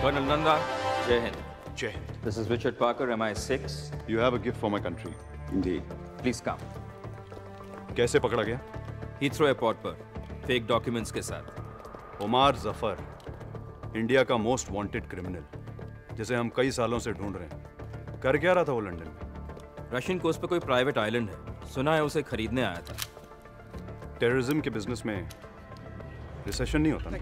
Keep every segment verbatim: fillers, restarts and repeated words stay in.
Colonel Nanda, Jai Hind. Jai Hind. This is Richard Parker, M I six. You have a gift for my country. Indeed. Please come. कैसे पकड़ा गया? Heathrow Airport पर, fake documents के साथ. Umar Zafar, India का most wanted criminal, जिसे हम कई सालों से ढूंढ रहे हैं. कर क्या रहा था वो लंदन में? रशियन कोस्ट पे कोई प्राइवेट आइलैंड है. सुना है उसे खरीदने आया था. टेररिज्म के बिजनेस में रिसेशन नहीं होता ना?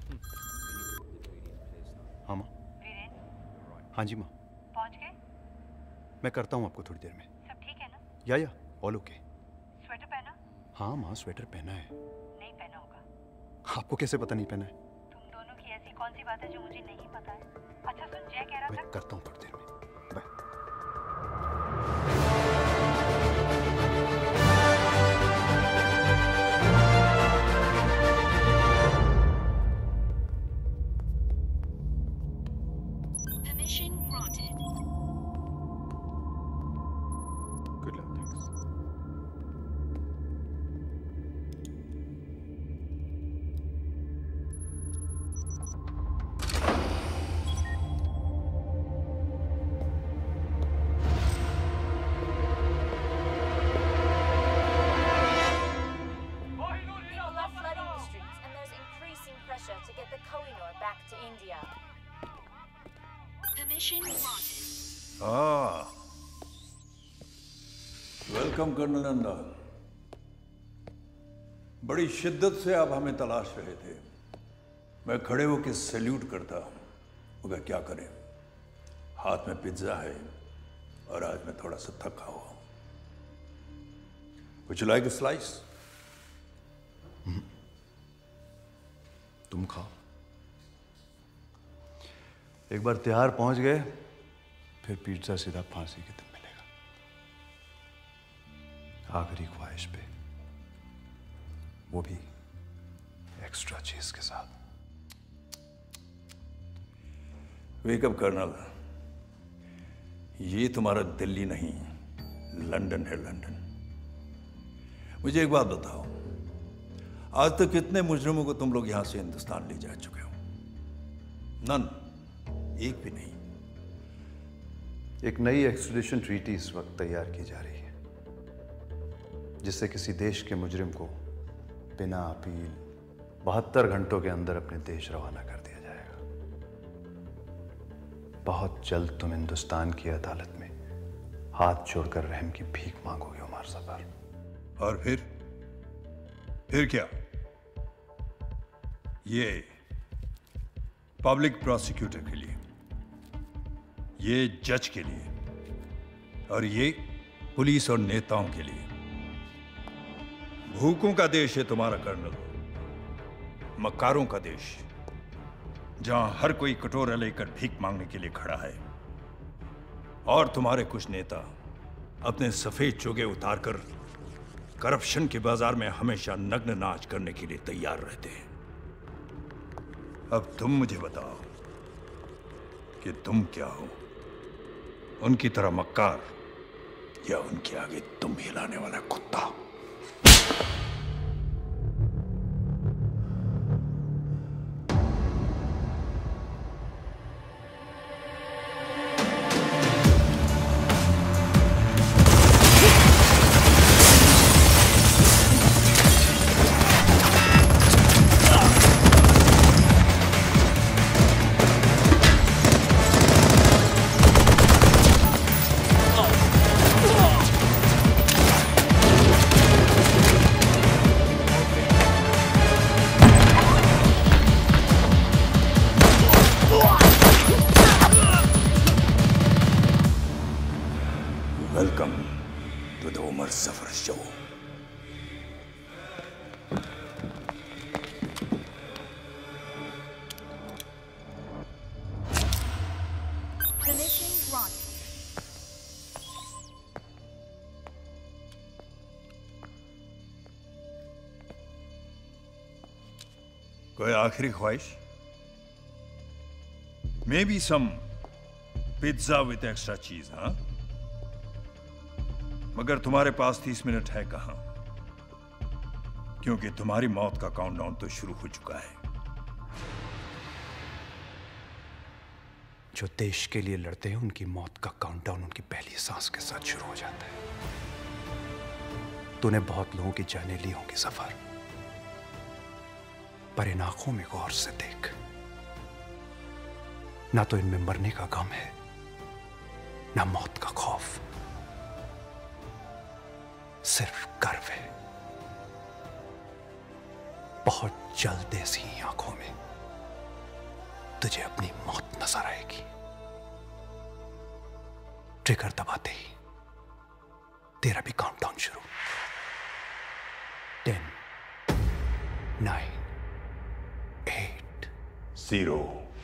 हाँ माँ. हाँ जी माँ. पहुँच गए? मैं करता हूँ आपको थोड़ी देर में. सब ठीक है ना? या या ऑल ओके. स्वेटर पहना? हाँ माँ, स्वेटर पहना है. नहीं पहना होगा. आपको कैसे पता नहीं पहना है? तुम दोनों की ऐसी कौन सी बात है जो मुझे नहीं पता है? अच्छा सुन, जय कह रहा था. मैं करता हूँ थोड़ी देर में. बाय. Welcome colonel Nanda. बड़ी शिद्दत से आप हमें तलाश रहे थे. मैं खड़े होकर सैल्यूट करता, मगर क्या करें, हाथ में पिज्जा है और आज मैं थोड़ा सा थका हुआ हूं. Would you like a slice? तुम खाओ. एक बार तिहाड़ पहुंच गए, फिर पिज्जा सीधा फांसी के दिन मिलेगा. आखिरी ख्वाहिश पे, वो भी एक्स्ट्रा चीज के साथ. वेकअप कर्नल, ये तुम्हारा दिल्ली नहीं, लंदन है. लंदन. मुझे एक बात बताओ, आज तक कितने मुजरिमों को तुम लोग यहां से हिंदुस्तान ले जा चुके हो? नन. एक भी नहीं. एक नई एक्सट्रेडिशन ट्रीटी इस वक्त तैयार की जा रही है, जिससे किसी देश के मुजरिम को बिना अपील बहत्तर घंटों के अंदर अपने देश रवाना कर दिया जाएगा. बहुत जल्द तुम हिंदुस्तान की अदालत में हाथ जोड़कर रहम की भीख मांगोगे उमर जफर. और फिर फिर क्या? ये पब्लिक प्रोसिक्यूटर के लिए, ये जज के लिए, और ये पुलिस और नेताओं के लिए. भूखों का देश है तुम्हारा कर्नल, मक्कारों का देश, जहां हर कोई कटोरा लेकर भीख मांगने के लिए खड़ा है. और तुम्हारे कुछ नेता अपने सफेद चोगे उतारकर करप्शन के बाजार में हमेशा नग्न नाच करने के लिए तैयार रहते हैं. अब तुम मुझे बताओ कि तुम क्या हो? उनकी तरह मक्कार, या उनके आगे तुम हिलाने वाला कुत्ता? कोई आखिरी ख्वाहिश? Maybe some pizza with extra cheese. हाँ, मगर तुम्हारे पास तीस मिनट है कहां? क्योंकि तुम्हारी मौत का काउंटडाउन तो शुरू हो चुका है. जो देश के लिए लड़ते हैं उनकी मौत का काउंटडाउन उनकी पहली सांस के साथ शुरू हो जाता है। तूने बहुत लोगों की जानें ली होंगी सफर, पर इन आंखों में गौर से देख। ना तो इनमें मरने का गम है, ना मौत का खौफ, सिर्फ गर्व है। बहुत जल्द ऐसी आंखों में तुझे अपनी मौत नजर आएगी। ट्रिगर दबाते ही तेरा भी काउंटडाउन शुरू। Ten, nine, eight, zero.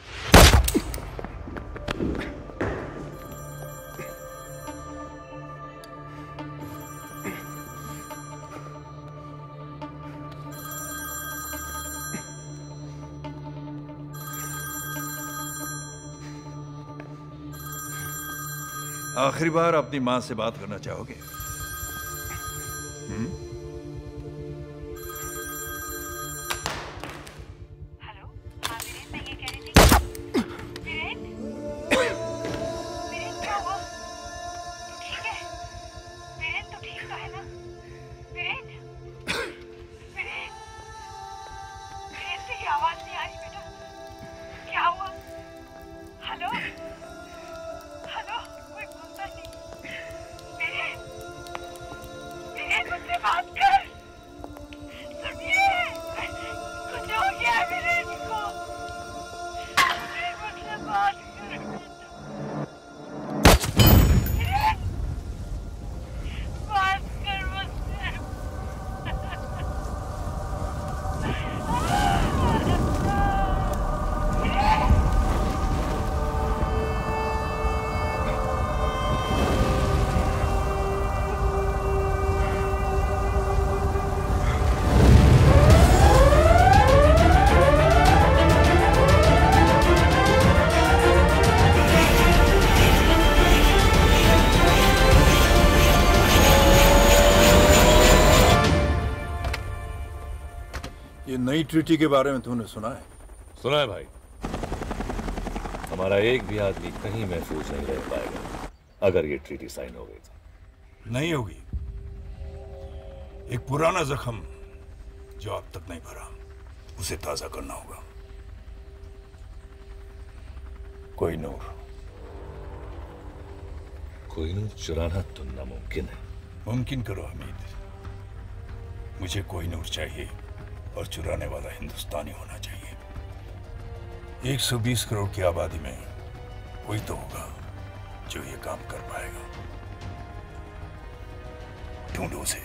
आखिरी बार अपनी मां से बात करना चाहोगे? हम्म? हेलो, हाँ वीरेन, मैं ये कह रही थी। वीरेन, वीरेन क्या हुआ? तू ठीक है? वीरेन तू ठीक तो है ना? वीरेन, वीरेन, वीरेन से ये आवाज नहीं आ रही बेटा। क्या हुआ? हेलो, हेलो, कोई बोलता नहीं। वीरेन, वीरेन मुझसे बात कर। सुनिए, कुछ हो गया है वीरेन को। वीरेन मुझसे बात कर बेटा। वीरेन, बात कर मुझसे। वीरेन, ये नई ट्रीटी के बारे में तूने सुना है? सुना है भाई। हमारा एक भी आदमी कहीं महफूज नहीं रह पाएगा अगर ये ट्रीटी साइन हो गई तो। नहीं होगी। एक पुराना जख्म जो अब तक नहीं भरा, उसे ताजा करना होगा। कोहिनूर। कोहिनूर चुराना तो नामुमकिन है। मुमकिन करो हमीद। मुझे कोहिनूर चाहिए और चुराने वाला हिंदुस्तानी होना चाहिए। एक सौ बीस करोड़ की आबादी में कोई तो होगा जो ये काम कर पाएगा। ढूंढो उसे।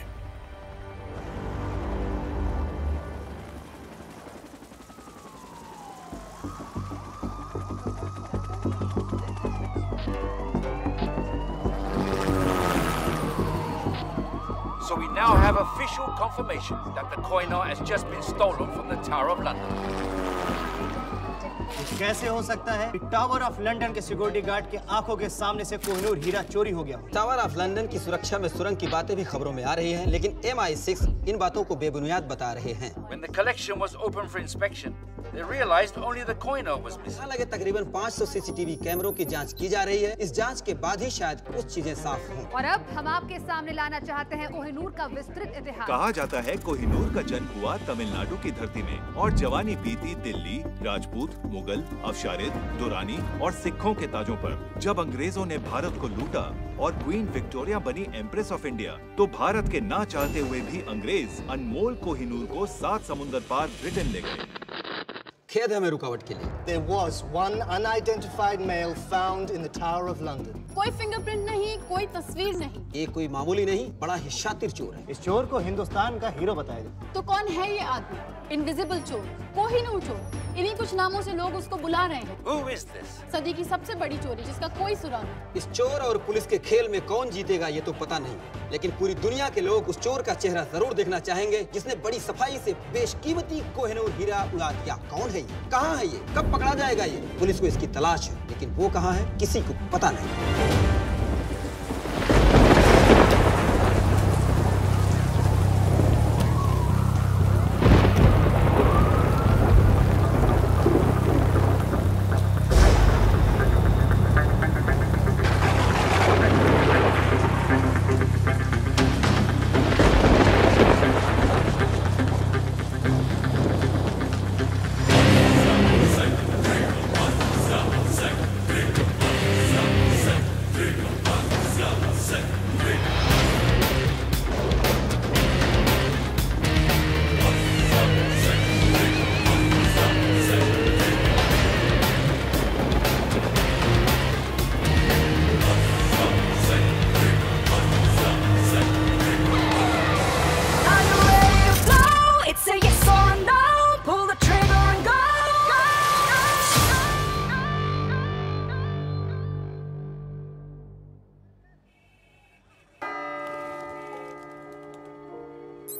So we now have official confirmation that the Koh-i-Noor has just been stolen from the Tower of London. कैसे हो सकता है कि टावर ऑफ लंदन के सिक्योरिटी गार्ड के आंखों के सामने से कोहिनूर हीरा चोरी हो गया हो? टावर ऑफ लंदन की सुरक्षा में सुरंग की बातें भी खबरों में आ रही हैं, लेकिन एम आई सिक्स इन बातों को बेबुनियाद बता रहे हैं। When the collection was open for inspection, they realized only the Koh-i-Noor was missing. हालांकि तकरीबन पाँच सौ सीसीटीवी कैमरों की जांच की जा रही है। इस जांच के बाद ही शायद कुछ चीजें साफ हों। और अब हम आपके सामने लाना चाहते हैं कोहिनूर का विस्तृत इतिहास। कहा जाता है कोहिनूर का जन्म हुआ तमिलनाडु की धरती में और जवानी बीती दिल्ली, राजपूत, मुगल, अफशारिद, दुरानी और सिखों के ताजों पर। जब अंग्रेजों ने भारत को लूटा और क्वीन विक्टोरिया बनी एम्प्रेस ऑफ इंडिया, तो भारत के ना चाहते हुए भी अंग्रेज अनमोल कोहिनूर को सात समुंदर पार ब्रिटेन ले गए। खेद है हमें रुकावट के लिए। There was one unidentified male found in the Tower of London. कोई फिंगरप्रिंट नहीं, कोई तस्वीर नहीं। ये कोई मामूली नहीं, बड़ा ही शातिर चोर है। इस चोर को हिंदुस्तान का हीरो बताया जाता है। तो कौन है ये आदमी? इनविजिबल चोर, कोहिनूर चोर। इन्हीं कुछ नामों से लोग उसको बुला रहे हैं। Who is this? सदी की सबसे बड़ी चोरी जिसका कोई सुराग नहीं। इस चोर और पुलिस के खेल में कौन जीतेगा ये तो पता नहीं, लेकिन पूरी दुनिया के लोग उस चोर का चेहरा जरूर देखना चाहेंगे जिसने बड़ी सफाई से बेशकीमती कोहिनूर हीरा उड़ा दिया। कौन है ये? कहाँ है ये? कब पकड़ा जाएगा ये? पुलिस को इसकी तलाश है, लेकिन वो कहाँ है किसी को पता नहीं।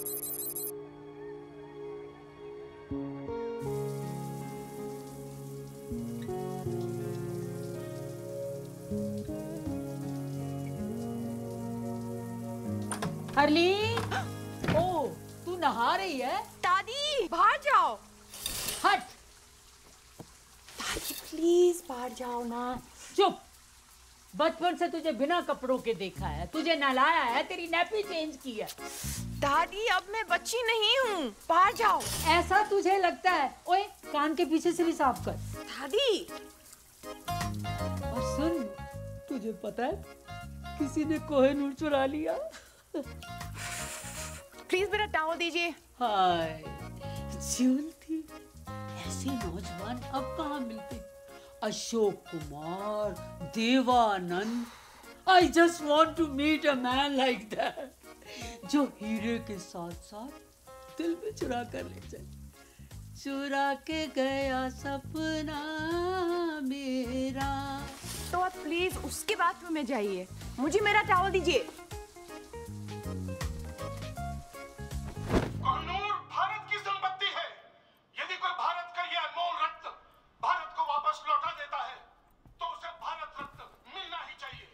हरलीन, ओ, तू नहा रही है? दादी बाहर जाओ। हट। दादी प्लीज बाहर जाओ ना। चुप। बचपन से तुझे बिना कपड़ों के देखा है, तुझे नहलाया है, तेरी नैपी चेंज की है। दादी अब मैं बच्ची नहीं हूँ, बाहर जाओ। ऐसा तुझे लगता है? ओए, कान के पीछे से भी साफ कर। दादी। और सुन, तुझे पता है किसी ने कोहिनूर चुरा लिया। प्लीज मेरा टॉवल दीजिए। हाय, ज्यूल थी। ऐसे नौजवान अब कहाँ मिलते? Ashok Kumar, Devanand. I just want to meet a man like that, जो हीरे के साथ साथ दिल में चुरा कर ले जाए। चुरा के गया सपना मेरा। तो आप प्लीज उसके बाथरूम में जाइए, मुझे मेरा टॉवल दीजिए। कोहिनूर भारत की संपत्ति है। यदि कोई भारत का यह अनमोल रत्न भारत को वापस लौटा देता है तो उसे भारत रत्न मिलना ही चाहिए।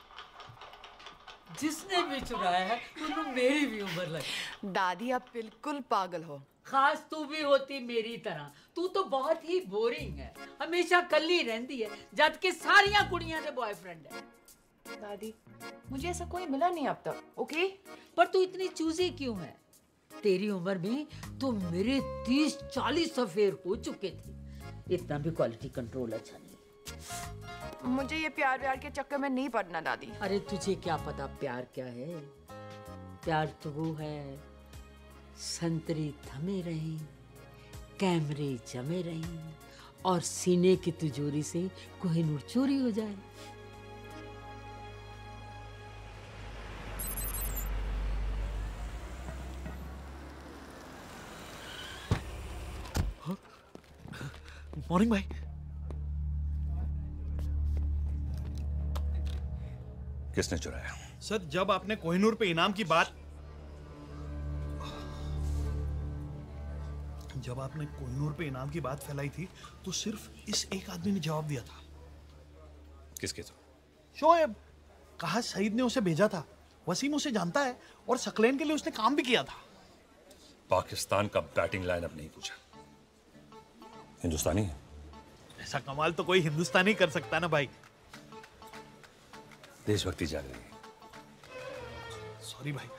जिसने भी चुराया है उन्हें मेरी भी उम्र लगी। दादी आप बिल्कुल पागल हो। खास तू भी होती मेरी तरह। तू तो बहुत ही बोरिंग है, हमेशा कल्ली रहती है, जबकि सारियां कुड़ियां से बॉयफ्रेंड है। दादी मुझे ऐसा कोई मिला नहीं अब तक, ओके? पर तू इतनी चूजी क्यों है? तेरी उम्र में तो मेरे तीस चालीस अफेयर हो चुके थे। इतना भी क्वालिटी कंट्रोल अच्छा नहीं। मुझे ये प्यार व्यार के चक्कर में नहीं पड़ना दादी। अरे तुझे क्या पता प्यार क्या है? प्यार तो वो है, संतरे थमे रहें, कैमरे जमे रहें और सीने की तिजोरी से कोहिनूर चोरी हो जाए। मॉर्निंग भाई। किसने चुराया? सर जब आपने कोहिनूर पे इनाम की बात जब आपने कोहिनूर पे इनाम की बात फैलाई थी तो सिर्फ इस एक आदमी ने जवाब दिया था। किसके तो? शोएब। कहा सईद ने उसे भेजा था। वसीम उसे जानता है और सकलेन के लिए उसने काम भी किया था। पाकिस्तान का बैटिंग लाइनअप नहीं पूछा, हिंदुस्तानी है। ऐसा कमाल तो कोई हिंदुस्तानी कर सकता ना भाई। देशभक्ति जाग रही है। सॉरी भाई।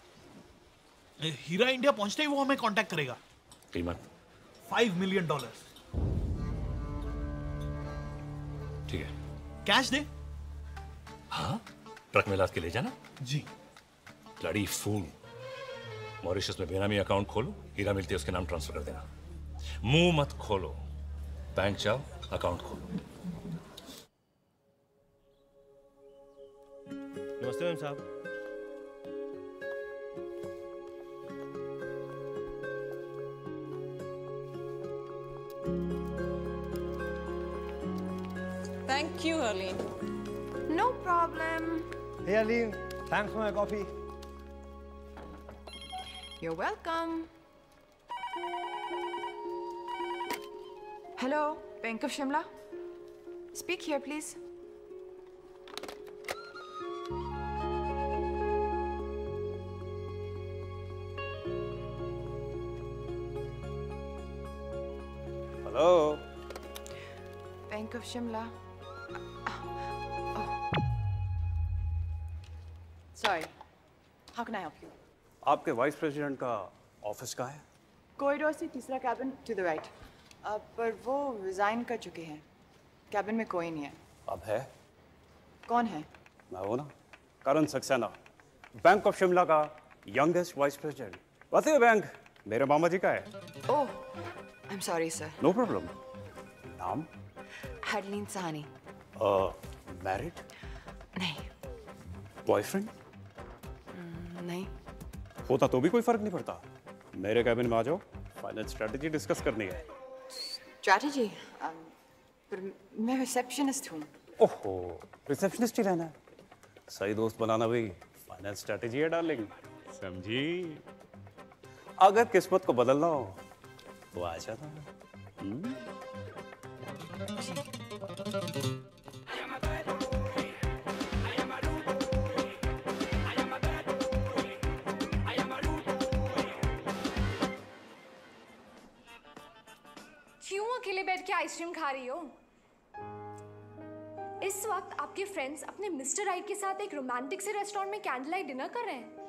हीरा इंडिया पहुंचते ही वो हमें कांटेक्ट करेगा। कीमत? Five million dollar. ठीक है। कैश दे? हाँ, ट्रक में लाद के ले जाना। जी। Bloody fool. मॉरिशस में बेनामी अकाउंट खोलो, हीरा मिलती है उसके नाम ट्रांसफर कर देना। मुंह मत खोलो, बैंक जाओ, अकाउंट खोलो। नमस्ते मैम साहब। Thank you, Arlene. No problem. Hey Arlene, thanks for my coffee. You're welcome. Hello, Bank of Shimla. Speak here, please. Hello. Bank of Shimla. Oh. Sorry. How can I help you? आपके vice president का office कहाँ है? Corridor से तीसरा cabin to the right. अब पर वो resign कर चुके हैं। कैबिन में कोई नहीं है। अब है? कौन है? मैं हूँ ना, करण सक्सेना, बैंक ऑफ शिमला का यंगेस्ट वाइस प्रेसिडेंट। वैसे बैंक मेरे मामा जी का है। Oh, I am sorry sir. No problem. नाम? हरलीन सहानी। मैरिड? नहीं। बॉयफ्रेंड? नहीं। होता तो भी कोई फर्क नहीं पड़ता। मेरे कैबिन में आ जाओ, फाइनेंस स्ट्रेटजी डिस्कस करनी है। स्ट्रैटेजी? पर मैं रिसेप्शनिस्ट हूँ। ओहो, रिसेप्शनिस्ट ही रहना है। सही दोस्त बनाना भी फाइनेंस स्ट्रेटजी है डार्लिंग, समझी? अगर किस्मत को बदलना हो तो आ जाना। हम्म? क्यों अकेले बैठ के आइसक्रीम खा रही हो? इस वक्त आपके फ्रेंड्स अपने मिस्टर राइट के साथ एक रोमांटिक से रेस्टोरेंट में कैंडल लाइट डिनर कर रहे हैं।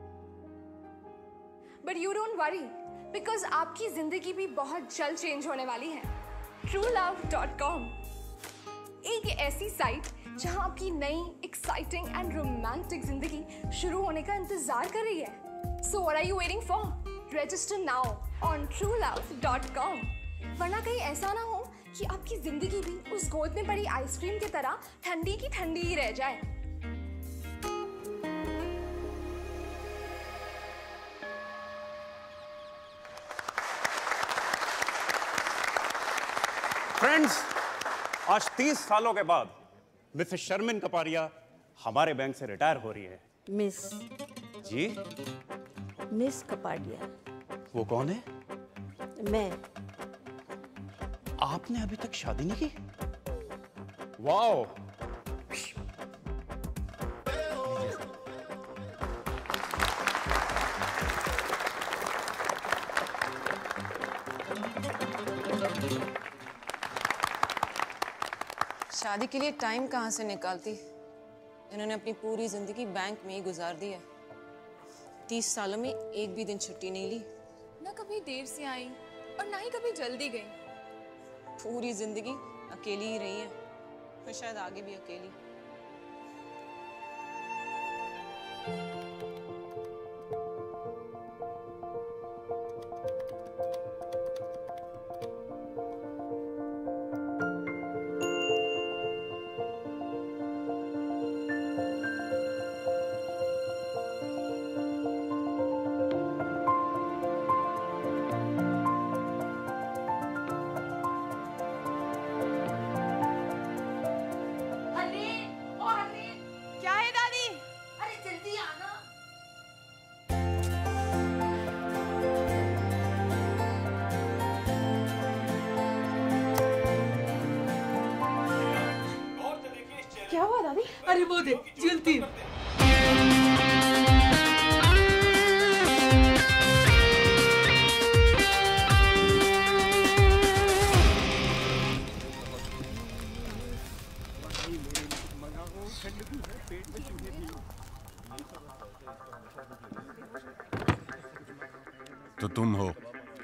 But you don't worry, because आपकी जिंदगी भी बहुत जल्द चेंज होने वाली है। ट्रू लव डॉट कॉम एक ऐसी साइट जहां आपकी नई एक्साइटिंग एंड रोमांटिक जिंदगी शुरू होने का इंतजार कर रही है। So what are you waiting for? Register now on true love dot com, वरना कहीं ऐसा ना हो कि आपकी जिंदगी भी उस गोद में पड़ी आइसक्रीम की तरह ठंडी की ठंडी ही रह जाए। फ्रेंड्स, आज तीस सालों के बाद मिसेस शर्मिन कपारिया हमारे बैंक से रिटायर हो रही है। मिस जी? मिस कपाडिया। वो कौन है? मैं। आपने अभी तक शादी नहीं की? वाओ! शादी के लिए टाइम कहाँ से निकालती? इन्होंने अपनी पूरी जिंदगी बैंक में ही गुजार दी है। तीस सालों में एक भी दिन छुट्टी नहीं ली। ना कभी देर से आई और ना ही कभी जल्दी गई। पूरी जिंदगी अकेली ही रही है, और शायद आगे भी अकेली। क्या हुआ दादी? अरे वो देख, जलती। तो तुम हो?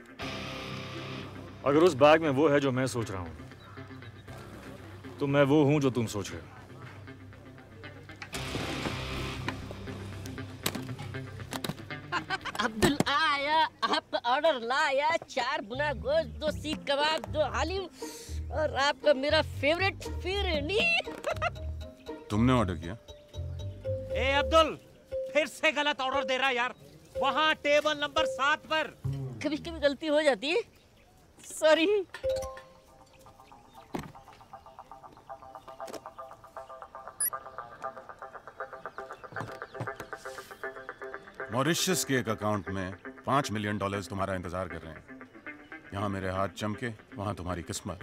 अगर उस बैग में वो है जो मैं सोच रहा हूं, तो मैं वो हूं जो तुम सोच रहे हो। अब्दुल आया, आपका ऑर्डर लाया। चार बुना गोश्त, दो सीख कबाब, दो हालिम और आपका मेरा फेवरेट फिरनी। तुमने ऑर्डर किया? ए अब्दुल, फिर से गलत ऑर्डर दे रहा यार। वहाँ टेबल नंबर सात पर। कभी कभी गलती हो जाती है, सॉरी। मॉरिशस के एक अकाउंट में पांच मिलियन डॉलर्स तुम्हारा इंतजार कर रहे हैं। यहाँ मेरे हाथ चमके, वहाँ तुम्हारी किस्मत।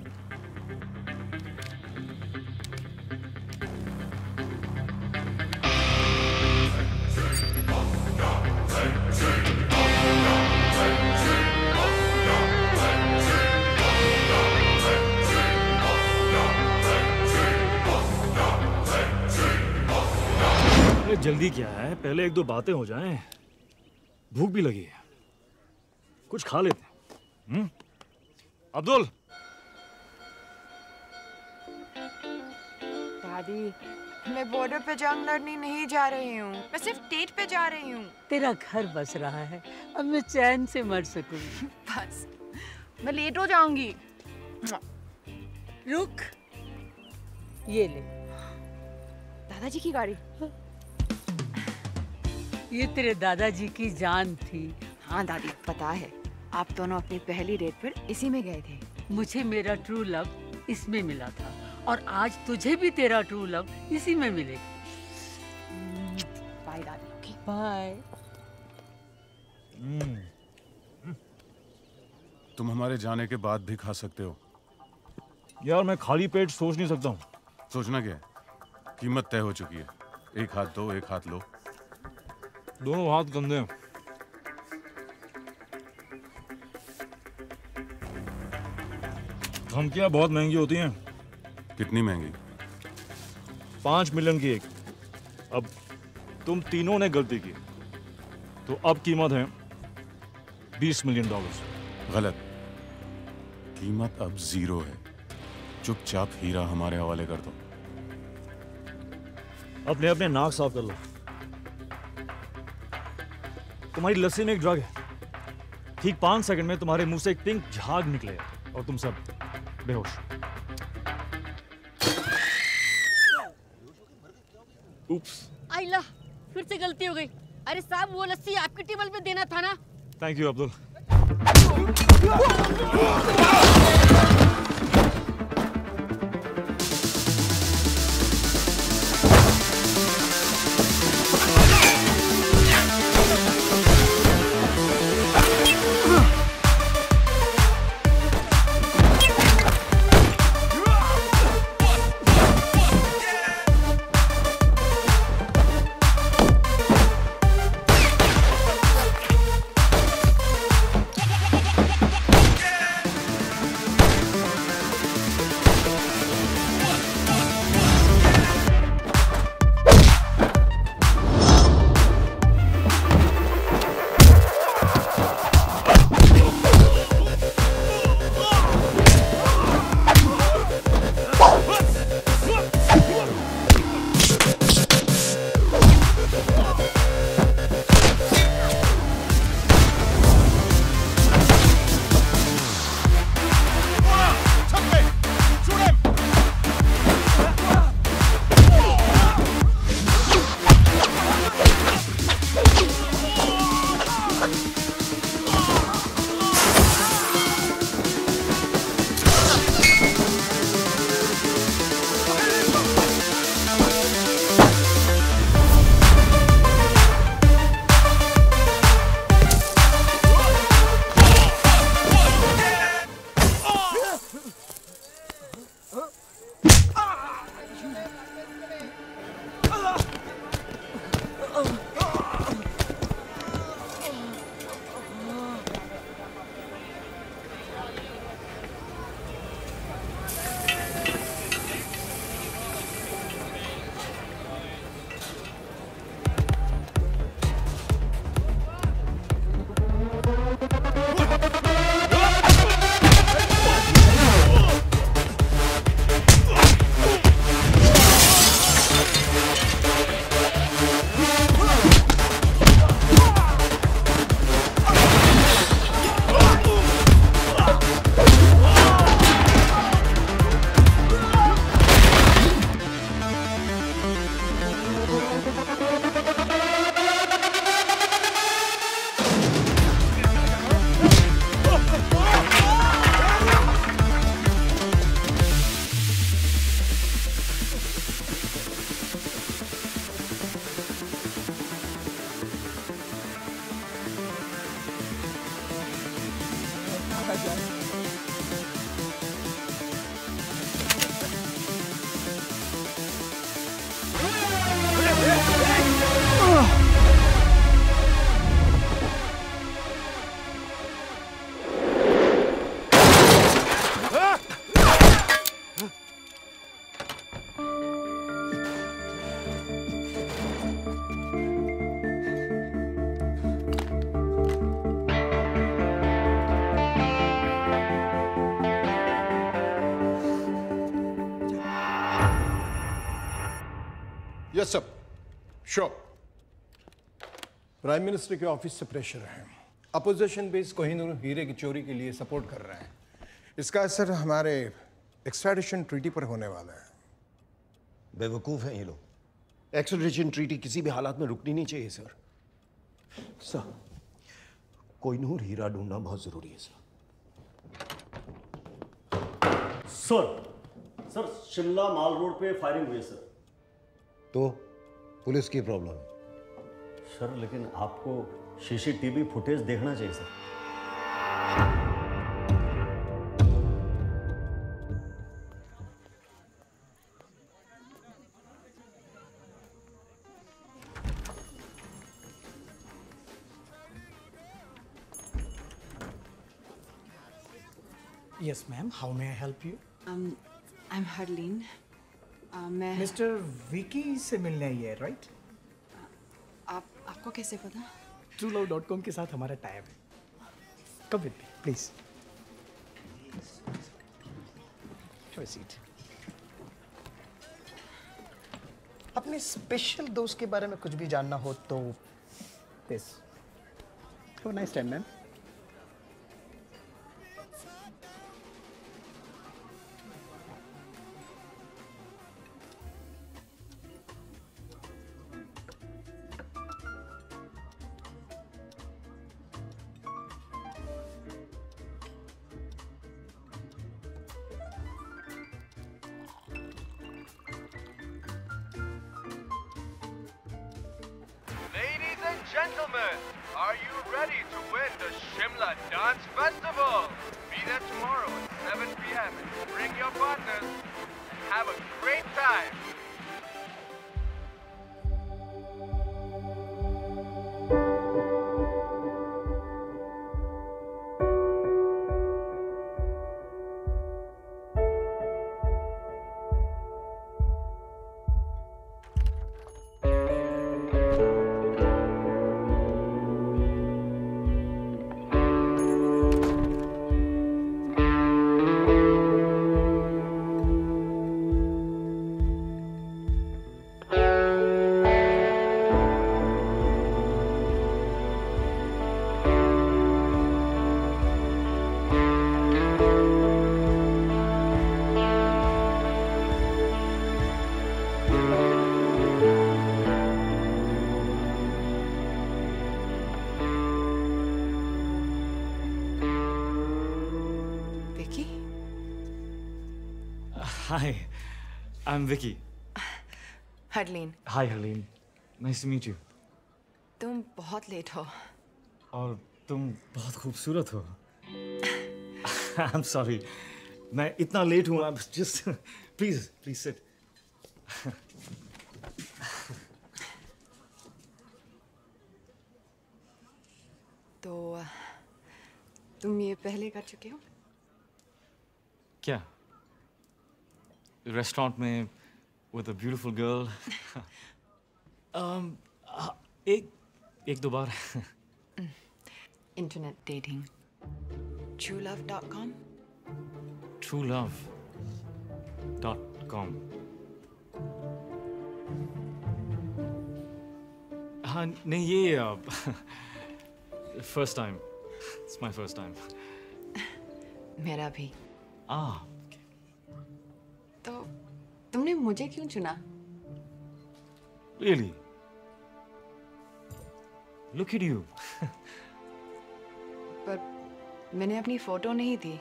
जल्दी क्या है, पहले एक दो बातें हो जाएं। भूख भी लगी है, कुछ खा लेते हैं। हम्म? अब्दुल। दादी, मैं बॉर्डर पे जंग लड़ने नहीं जा रही हूँ, मैं सिर्फ डेट पे जा रही हूँ। तेरा घर बस रहा है, अब मैं चैन से मर सकूंगी। बस, मैं लेट हो जाऊंगी। रुक, ये ले। दादाजी की गाड़ी। ये तेरे दादाजी की जान थी। हाँ दादी, पता है। आप दोनों अपनी पहली डेट पर इसी में गए थे। मुझे मेरा ट्रू लव इसमें मिला था और आज तुझे भी तेरा ट्रू लव इसी में मिलेगा। बाय दादी। बाय। तुम हमारे जाने के बाद भी खा सकते हो। यार मैं खाली पेट सोच नहीं सकता हूँ। सोचना क्या है? कीमत तय हो चुकी है। एक हाथ दो, एक हाथ लो। दोनों हाथ गंदे हैं। धमकियाँ बहुत महंगी होती हैं। कितनी महंगी? पांच मिलियन की एक। अब तुम तीनों ने गलती की तो अब कीमत है बीस मिलियन डॉलर्स। गलत। कीमत अब जीरो है। चुपचाप हीरा हमारे हवाले कर दो। अपने अपने नाक साफ कर लो। तुम्हारी लस्सी में एक ड्रग है। ठीक पांच सेकंड में तुम्हारे मुंह से एक पिंक झाग निकलेगा और तुम सब बेहोश। उप्स। आइला, फिर से गलती हो गई। अरे साहब वो लस्सी आपकी टेबल पे देना था ना। Thank you Abdul. Yes sir, sure. Prime minister के ऑफिस से प्रेशर है। अपोजिशन बेस कोहिनूर हीरे की चोरी के लिए सपोर्ट कर रहे हैं। इसका असर हमारे एक्सट्राडिशन ट्रीटी पर होने वाला है। बेवकूफ हैं ये लोग। एक्सट्राडिशन ट्रीटी किसी भी हालात में रुकनी नहीं चाहिए सर। सर, कोहिनूर हीरा ढूंढना बहुत जरूरी है sir. Sir sir Shimla mall road पे फायरिंग हुई है सर। तो पुलिस की प्रॉब्लम है। सर, लेकिन आपको सीसीटीवी फुटेज देखना चाहिए sir. Yes, ma'am. How may I help you? Um, I'm Harleen. Uh, मैं मिस्टर विकी से मिलने आई है, राइट? आप आपको कैसे पता? ट्रू लव डॉट कॉम के साथ हमारा टाइप है। Come with me, please. Have a seat. अपने स्पेशल दोस्त के बारे में कुछ भी जानना हो तो this. Have a nice time, ma'am. Ladies and gentlemen, are you ready to win the Shimla Dance Festival? Be there tomorrow at seven p m and bring your partners and have a great time. Hi, I'm Vicky. Harleen. Hi, Harleen. Nice to meet you. तुम बहुत late हो। और तुम बहुत खूबसूरत हो। I'm sorry. मैं इतना लेट हूँ। I'm just please, please sit. तो तुम ये पहले कर चुके हो? क्या? रेस्टोरेंट में with a beautiful girl. um, uh, एक एक दो बार. Internet dating true love dot com. true love dot com. हाँ नहीं ये first time. It's my first time. मेरा भी। Ah. तो तुमने मुझे क्यों चुना? Really? Look at you. पर मैंने अपनी फोटो नहीं दी।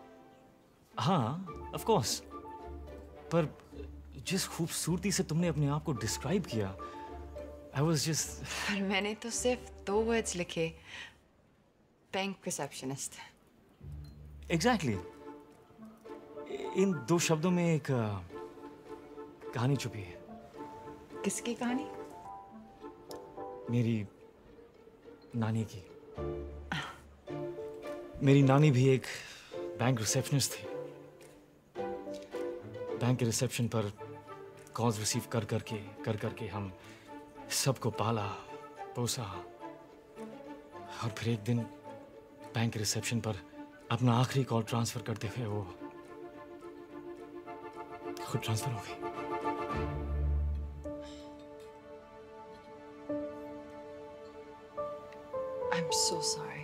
हाँ, of course. पर जिस खूबसूरती से तुमने अपने आप को डिस्क्राइब किया, I was just. पर मैंने तो सिर्फ दो वर्ड्स लिखे, बैंक रिसेप्शनिस्ट। Exactly. इन दो शब्दों में एक कहानी छुपी है। किसकी कहानी? मेरी नानी की। मेरी नानी भी एक बैंक रिसेप्शनिस्ट थी। बैंक के रिसेप्शन पर कॉल्स रिसीव कर करके कर करके हम सबको पाला पोसा, और फिर एक दिन बैंक के रिसेप्शन पर अपना आखिरी कॉल ट्रांसफर करते हुए वो खुद ट्रांसफर हो गई। I'm so sorry.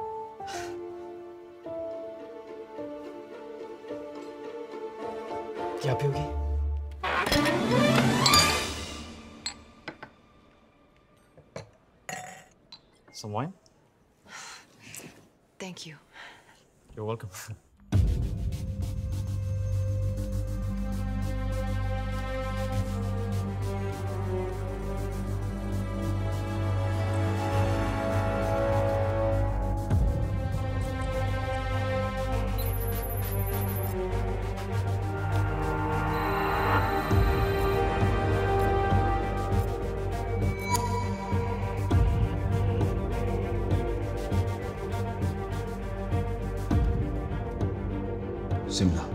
क्या पियोगी? Some wine? Thank you. You're welcome. Shimla.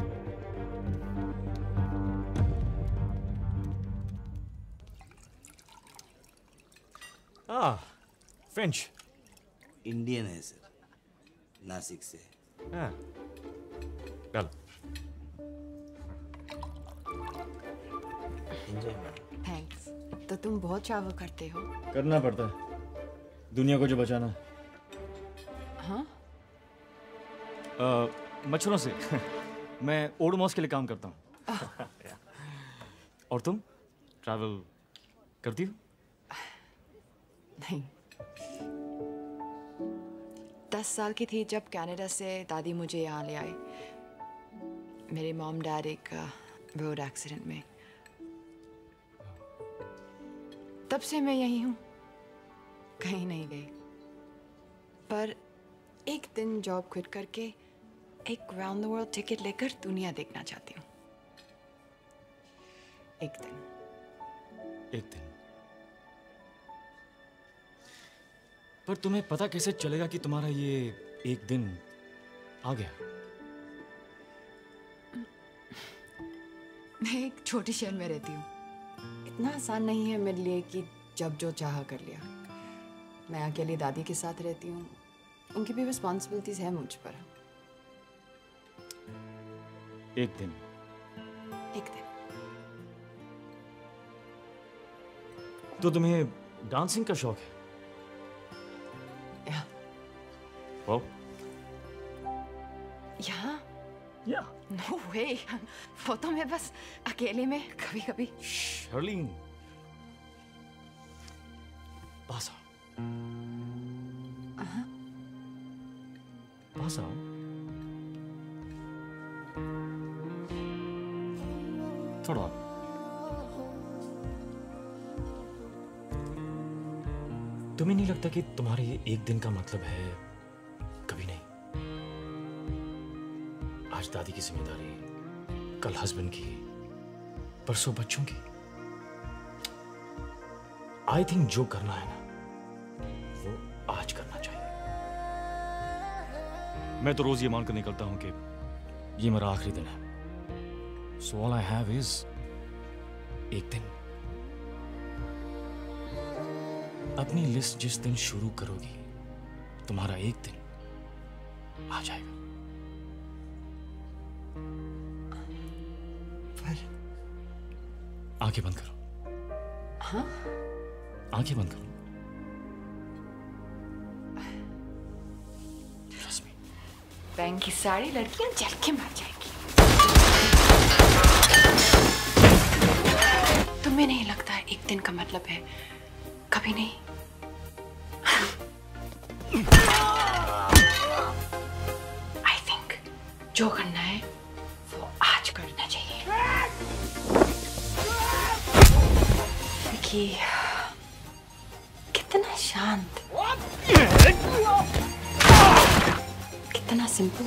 Ah, French. Indian है सर, नासिक से। हाँ, चल। थैंक्स। तो तुम बहुत ट्रैवल करते हो? करना पड़ता है, दुनिया को जो बचाना। हाँ? uh, मच्छरों से। मैं ओडोमॉस के लिए काम करता हूँ। और तुम ट्रैवल करती हो? नहीं। दस साल की थी जब कनाडा से दादी मुझे यहाँ ले आई। मेरे मॉम डैड एक रोड एक्सीडेंट में। तब से मैं यही हूँ, कहीं नहीं गई। पर एक दिन जॉब क्विट करके एक राउंड द वर्ल्ड टिकट लेकर दुनिया देखना चाहती हूँ। एक दिन। एक दिन। पर तुम्हें पता कैसे चलेगा कि तुम्हारा ये एक दिन आ गया? मैं एक छोटी शहर में रहती हूँ। इतना आसान नहीं है मेरे लिए कि जब जो चाहा कर लिया। मैं अकेली दादी के साथ रहती हूँ, उनकी भी रिस्पॉन्सिबिलिटीज है मुझ पर। एक दिन। एक दिन। तो तुम्हें डांसिंग का शौक है? या। वो? यहाँ? या। No way. वो तो मैं बस अकेले में कभी कभी। शर्लिन, पास आओ। पास आओ। थोड़ा। तुम्हें नहीं लगता कि तुम्हारे ये एक दिन का मतलब है कभी नहीं? आज दादी की जिम्मेदारी, कल हस्बैंड की, परसों बच्चों की। आई थिंक जो करना है ना, वो आज करना चाहिए। मैं तो रोज ये मानकर निकलता हूं कि ये मेरा आखिरी दिन है। So all I have is एक दिन। अपनी लिस्ट जिस दिन शुरू करोगी, तुम्हारा एक दिन आ जाएगा। पर आंखें बंद करो। हाँ? आंखें बंद करो। बैंक की सारी लड़कियां जल के मर जाएंगी। तुम्हें नहीं लगता है एक दिन का मतलब है कभी नहीं? आई थिंक जो करना है वो आज करना चाहिए। विकी, कितना शांत, कितना सिंपल।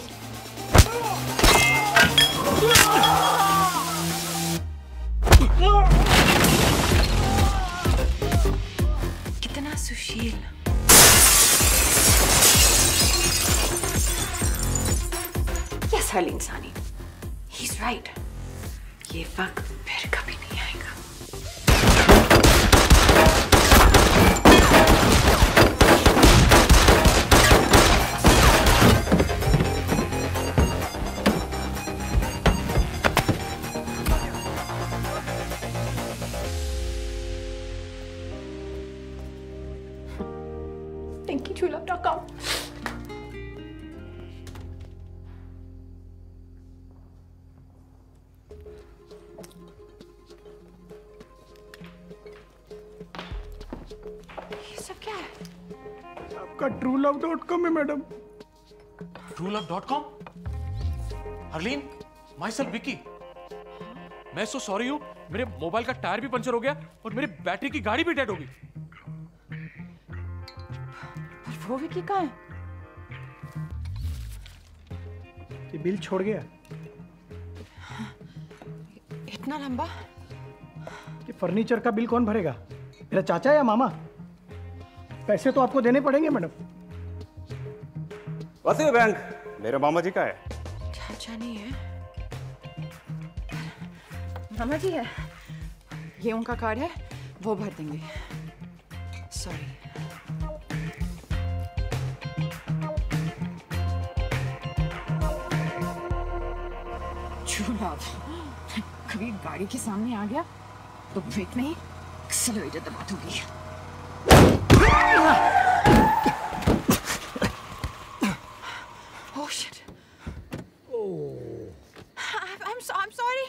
कितना सुशील। यस हर्लिन सानी, ही इज राइट। ये वक्त फिर कभी नहीं आएगा। Pinky True Love dot com. ये सब क्या है? आपका ट्रू लव डॉट कॉम है madam. True love dot com? Harleen, myself Vicky. मैं सो सॉरी हूँ, मेरे मोबाइल का टायर भी पंचर हो गया और मेरी बैटरी की गाड़ी भी डेड हो गई। वो विकी कहाँ है? ये बिल छोड़ गया। इतना लंबा? ये फर्नीचर का बिल कौन भरेगा? मेरा चाचा या मामा? पैसे तो आपको देने पड़ेंगे मैडम। वैसे बैंक मेरे मामा जी का है। चाचा नहीं है। समझ ही है, ये उनका कार्ड है, वो भर देंगे। सॉरी। चुनाव कभी गाड़ी के सामने आ गया तो ब्रेक नहीं, एक्सेलरेटर दबा दूंगी। Oh shit. Oh. I'm so, I'm sorry.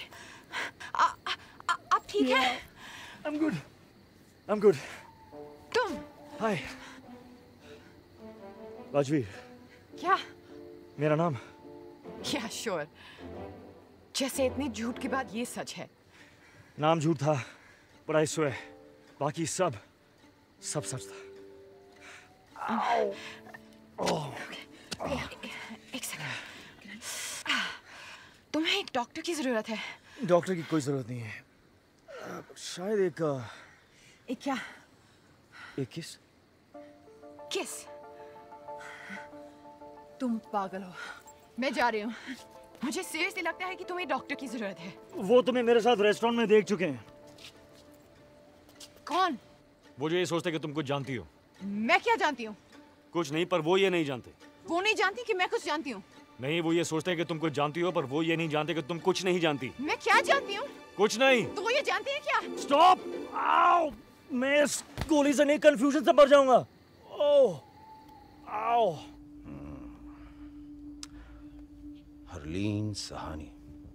आप ठीक हैं? I'm good. I'm good. तुम? Hi. राजवीर, क्या? मेरा नाम? क्या श्योर? जैसे इतनी झूठ के बाद ये सच है। नाम झूठ था, but I swear, बाकी सब सब सच था। Oh. एक सेकंड। तुम्हें एक डॉक्टर की जरूरत है। डॉक्टर की कोई जरूरत नहीं है। शायद एक एक क्या? एक किस? किस? तुम पागल हो। मैं जा रही हूँ। मुझे सीरियसली लगता है कि तुम्हें डॉक्टर की जरूरत है। वो तुम्हें मेरे साथ रेस्टोरेंट में देख चुके हैं। कौन? वो जो ये सोचते कि तुम कुछ जानती हो। मैं क्या जानती हूँ? कुछ नहीं, पर वो ये नहीं जानते। वो नहीं जानती कि मैं कुछ जानती हूँ। नहीं, वो ये सोचते हैं कि तुम कुछ जानती हो, पर वो ये नहीं जानते कि तुम कुछ नहीं जानती। मैं क्या जानती हूँ? कुछ नहीं। तो वो ये जानती है क्या? स्टॉप! आओ! मैं इस गोली से नहीं, कंफ्यूजन से मर जाऊंगा। ओह! आओ! हरलीन सहानी।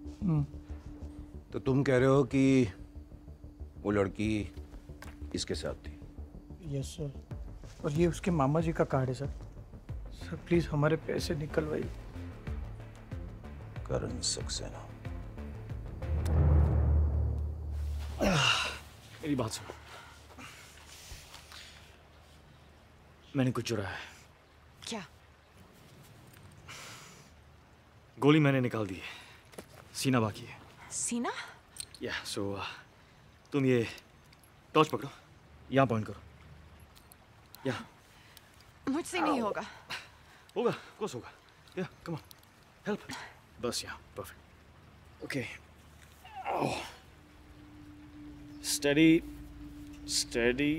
तो तुम कह रहे हो कि वो लड़की इसके साथ थी? यस सर, और ये उसके मामा जी का कार्ड है सर। सर प्लीज हमारे पैसे निकलवाइए। करण सक्सेना। मेरी बात सुनो, मैंने कुछ चुराया है। क्या? गोली मैंने निकाल दी है, सीना बाकी है। सीना? या सो तुम ये टॉर्च पकड़ो, यहाँ पॉइंट करो। या मुझसे नहीं होगा। होगा, कोर्स होगा। या कम ऑन, हेल्प। बस यहाँ, perfect. Okay, steady steady.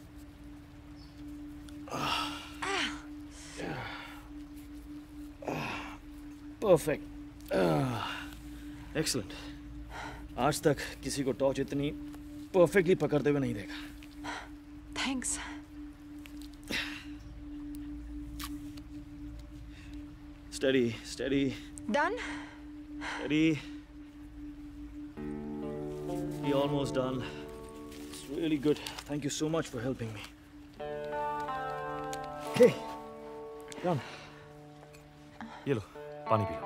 Perfect, excellent. आज तक किसी को टॉर्च इतनी परफेक्टली पकड़ते हुए नहीं देखा। Thanks. Steady, steady. Done? Steady. You're almost done. It's really good. Thank you so much for helping me. Okay. Done. ये लो, पानी पी लो।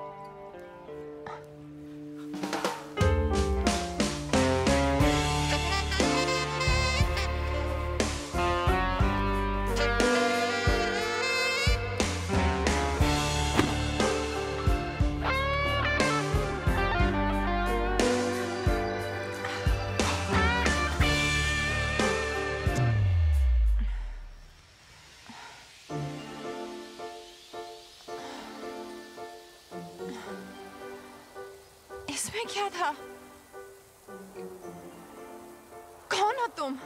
इसमें क्या था? कौन हो तुम?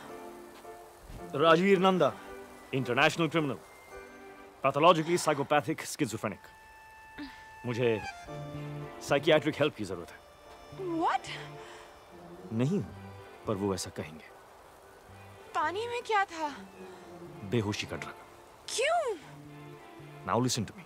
Rajveer Nanda, international criminal, pathologically psychopathic schizophrenic. मुझे साइकियाट्रिक हेल्प की जरूरत है। What? नहीं, पर वो ऐसा कहेंगे। पानी में क्या था? बेहोशी का ड्रग। क्यों? Now listen to me.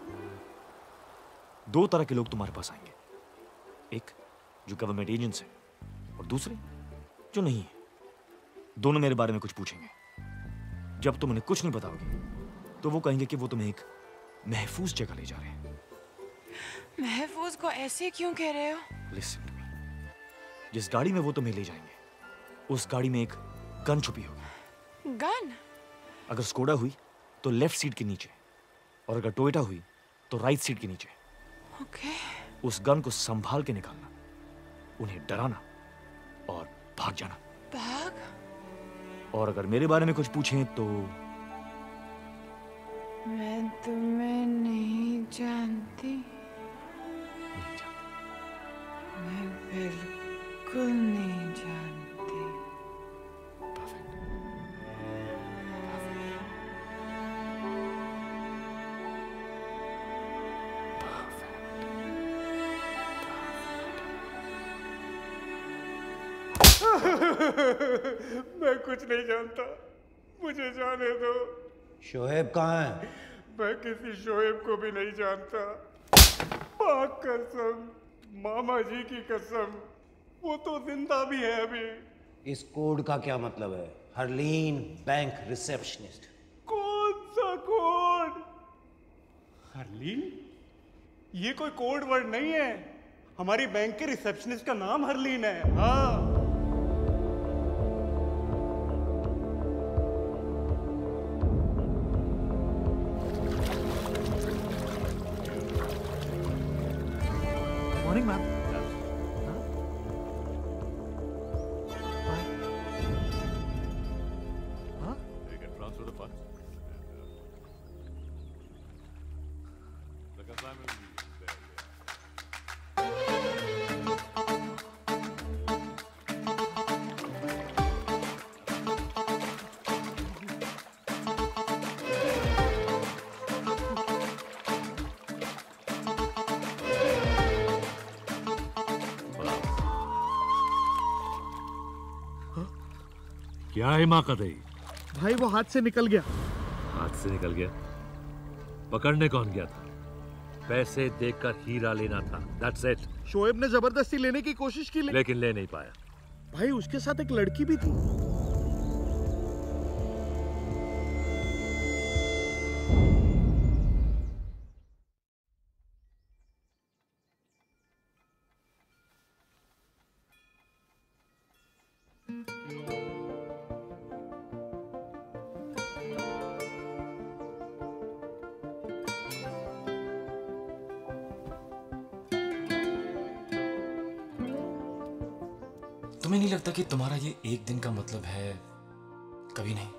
दो तरह के लोग तुम्हारे पास आएंगे, एक जो गवर्नमेंट एजेंट्स हैं और दूसरे जो नहीं है। दोनों मेरे बारे में कुछ पूछेंगे। जब तुम उन्हें कुछ नहीं बताओगे तो वो कहेंगे कि वो तुम्हें एक महफूज जगह ले जा रहे हैं। महफूज को ऐसे क्यों कह रहे हो? Listen to me. जिस गाड़ी में वो तुम्हें ले जाएंगे, उस गाड़ी में एक गन छुपी होगी। गन? अगर स्कोडा हुई तो लेफ्ट सीट के नीचे, और अगर टोयोटा हुई तो राइट सीट के नीचे। ओके। उस गन को संभाल के निकालना, उन्हें डराना और भाग जाना। भाग? और अगर मेरे बारे में कुछ पूछें तो मैं तुम्हें नहीं जानती। नहीं जानती। मैं बिल्कुल मैं कुछ नहीं जानता, मुझे जाने दो। शोएब कहाँ है? मैं किसी शोएब को भी नहीं जानता। पाक कसम, मामा जी की कसम, वो तो जिंदा भी है अभी। इस कोड का क्या मतलब है? Harleen bank receptionist. कौन सा कोड? हरलीन? ये कोई कोड वर्ड नहीं है। हमारी बैंक के रिसेप्शनिस्ट का नाम हरलीन है। हाँ। Morning ma'am. क्या है माँ का दही? भाई वो हाथ से निकल गया। हाथ से निकल गया? पकड़ने कौन गया था? पैसे देकर हीरा लेना था। That's it. शोएब ने जबरदस्ती लेने की कोशिश की ले... लेकिन ले नहीं पाया। भाई उसके साथ एक लड़की भी थी। तुम्हें नहीं लगता कि तुम्हारा ये एक दिन का मतलब है कभी नहीं?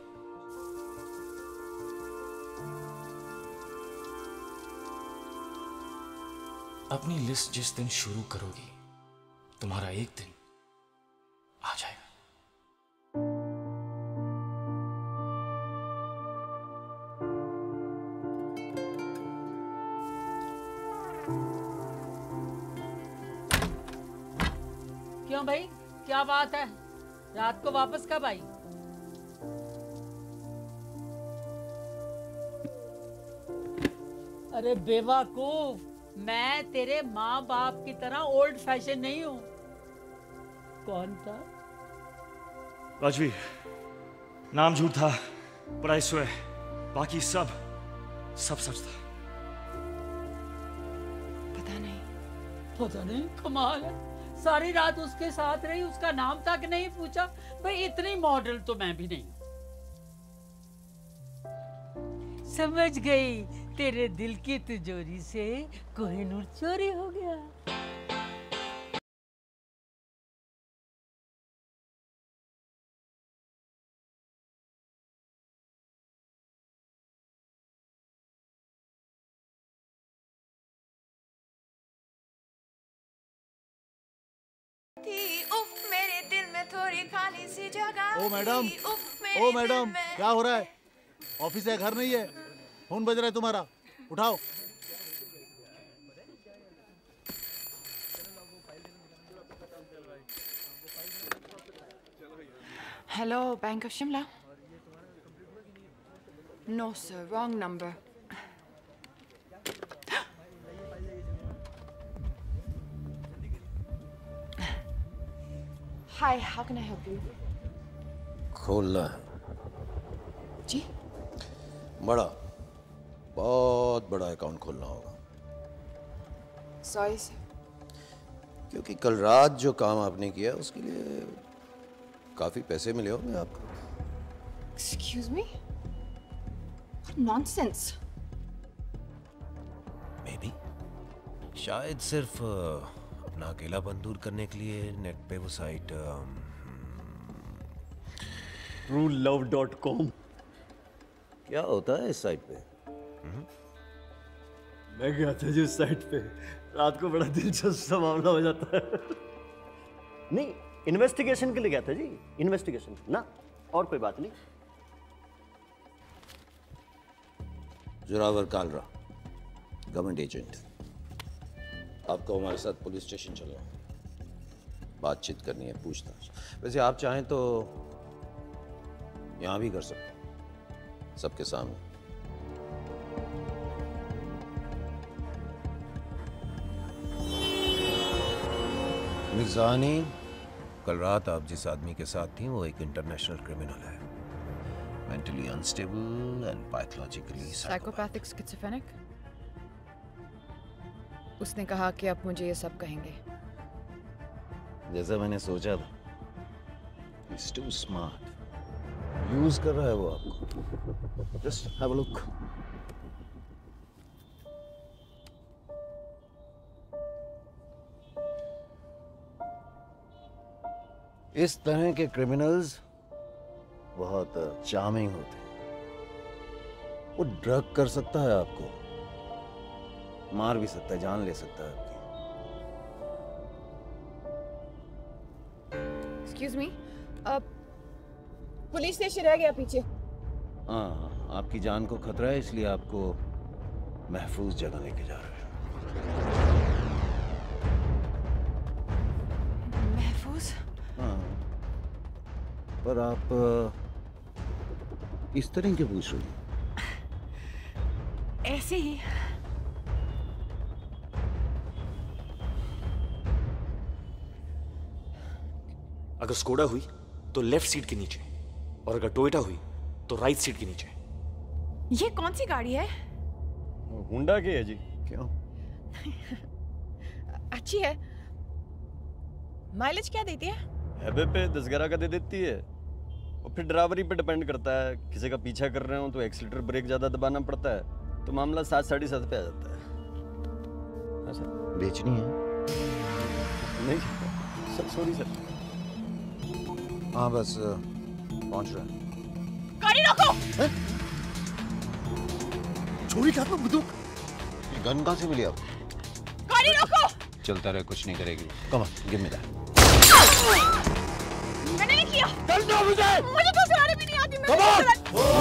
अपनी लिस्ट जिस दिन शुरू करोगी, तुम्हारा एक दिन आ जाएगा। क्यों भाई, क्या बात है? रात को वापस कब आई? अरे बेवकूफ, मैं तेरे माँ बाप की तरह ओल्ड फैशन नहीं हूँ। कौन था? राजवी, नाम झूठ था, पढ़ाई स्वे, बाकी सब सब सच था। पता नहीं। पता नहीं, कमाल है। सारी रात उसके साथ रही, उसका नाम तक नहीं पूछा। भाई इतनी मॉडल तो मैं भी नहीं। समझ गई, तेरे दिल की तिजोरी से कोहिनूर चोरी हो गया। थी उफ मेरे दिल में थोड़ी खाली सी जगह। ओ मैडम, थी, उफ मेरे ओ दिल मैडम, में- क्या हो रहा है? ऑफिस है, घर नहीं है? फोन बज रहा है तुम्हारा, उठाओ। Hello, Bank of Shimla. No, sir, wrong number. Hi, how can I help you? खोलना है। जी? बड़ा, बहुत बड़ा अकाउंट खोलना होगा। Sorry, sir. क्योंकि कल रात जो काम आपने किया उसके लिए काफी पैसे मिले होंगे आपको। Excuse me? What nonsense! Maybe. शायद सिर्फ अ, अपना अकेलापन दूर करने के लिए नेट पे वो site true love dot com. क्या होता है इस साइट पे? मैं गया था जी उस साइट पे, रात को बड़ा दिलचस्प सा मामला हो जाता है। नहीं, इन्वेस्टिगेशन के लिए गया था जी, इन्वेस्टिगेशन ना, और कोई बात नहीं। जोरावर कालरा, गवर्नमेंट एजेंट, आपको हमारे साथ पुलिस स्टेशन चलो। बातचीत करनी है, पूछताछ। वैसे आप चाहें तो यहां भी कर सकते हैं, सबके सामने। मिस ज़हानी, कल रात आप जिस आदमी के साथ थी वो एक इंटरनेशनल क्रिमिनल है, mentally unstable and pathologically psychopathic schizophrenic. उसने कहा कि आप मुझे ये सब कहेंगे। जैसा मैंने सोचा था। He's too smart. यूज कर रहा है वो आपको। Just have a look. इस तरह के क्रिमिनल्स बहुत चार्मिंग होते हैं। वो ड्रग कर सकता है आपको, मार भी सकता है, जान ले सकता है आपकी। एक्सक्यूज मी, पुलिस स्टेशन रह गया पीछे। हाँ, आपकी जान को खतरा है, इसलिए आपको महफूज जगह लेके जा रहे हैं। महफूज? हाँ, पर आप इस तरह के पूछ रही हैं? ऐसे ही। अगर स्कोडा हुई तो लेफ्ट सीट के नीचे, और अगर टोयोटा हुई तो राइट सीट के नीचे। ये कौन सी गाड़ी है? हुंडा की है जी। क्यों? अच्छी है। माइलेज क्या देती है? हैबे पे दस ग्यारह का दे देती है, और फिर ड्राइवरी पे डिपेंड करता है। किसी का पीछा कर रहे हो तो एक्सीलेटर ब्रेक ज्यादा दबाना पड़ता है, तो मामला सात साढ़े सात पे आ जाता है। हाँ सर। बेचनी है? नहीं सर, सॉरी सर। हाँ बस पहुंच रहा है। गाड़ी रोको! छोरी क्या बंदूक? गन कहाँ से मिली आपको? गाड़ी रोको! चलता रहे, कुछ नहीं करेगी। Come on, give me that. मैंने नहीं किया। चल दो मुझे। मुझे तो चलाने भी नहीं आती। मैं Come on!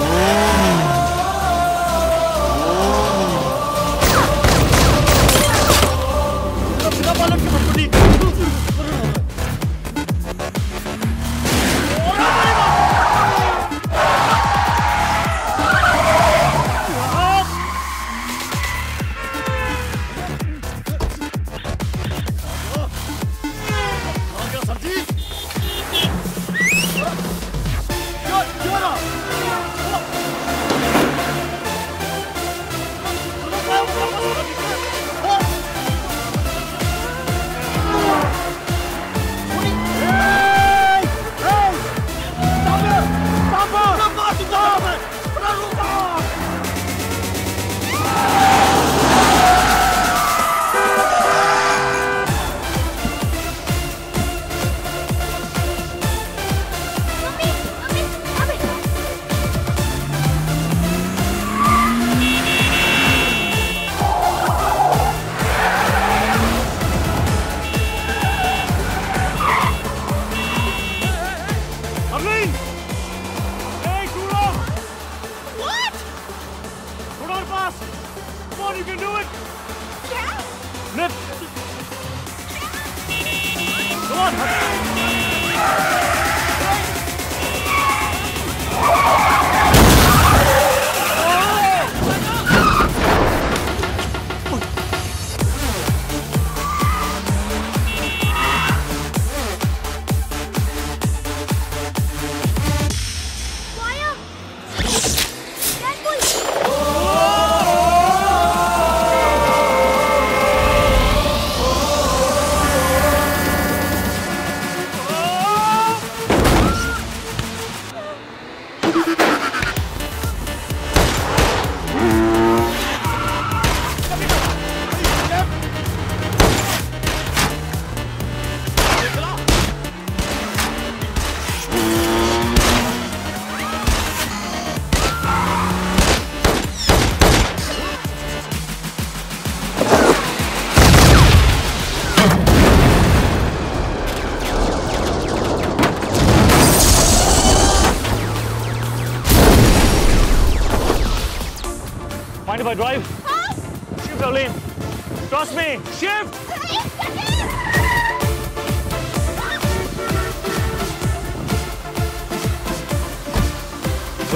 Mind if I drive? Shift, Arlene. Trust me. Shift.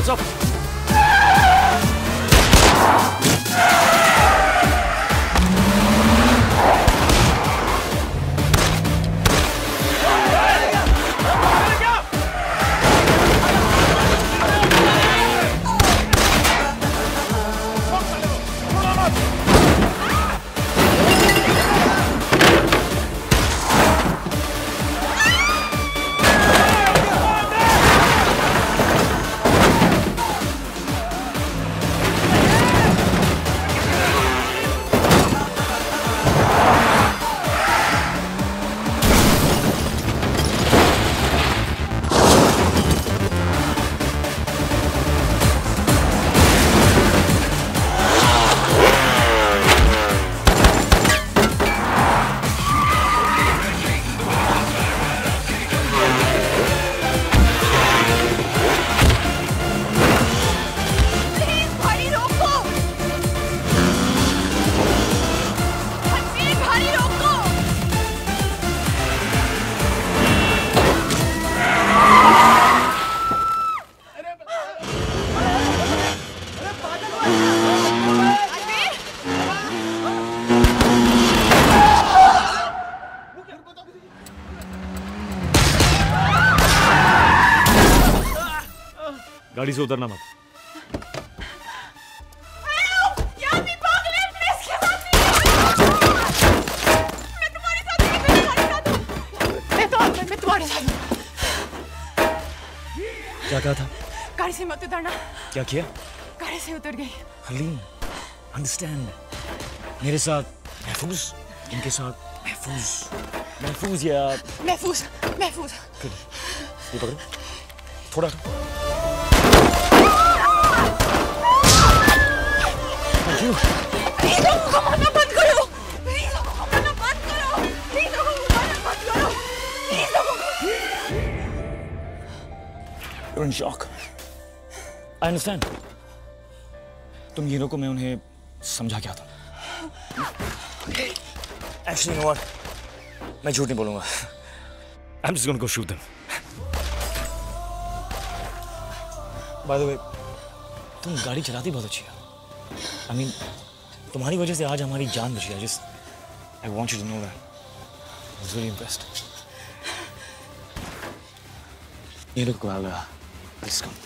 What's up? गाड़ी से उतरना मत। क्या कहा था? गाड़ी से मत उतरना। क्या किया? गाड़ी से उतर गई। हरलीन, अंडरस्टैंड। मेरे साथ महफूज, इनके साथ महफूज, महफूज यार। महफूज, महफूज। ये पकड़ो, थोड़ा। Thank you. प्लीज लोगों को मारना बंद करो। प्लीज लोगों को मारना बंद करो। प्लीज लोगों को मारना बंद करो। प्लीज लोगों को। You're in shock. I understand. तुम हीरो को मैं उन्हें समझा क्या था? Actually, you know what? मैं झूठ नहीं बोलूँगा। I'm just gonna go shoot them. By the way, तुम गाड़ी चलाती बहुत अच्छी है। I mean, तुम्हारी वजह से आज हमारी जान बची है। Just, I want you to know that. I was really impressed. ये लोग को आ गया। Let's go.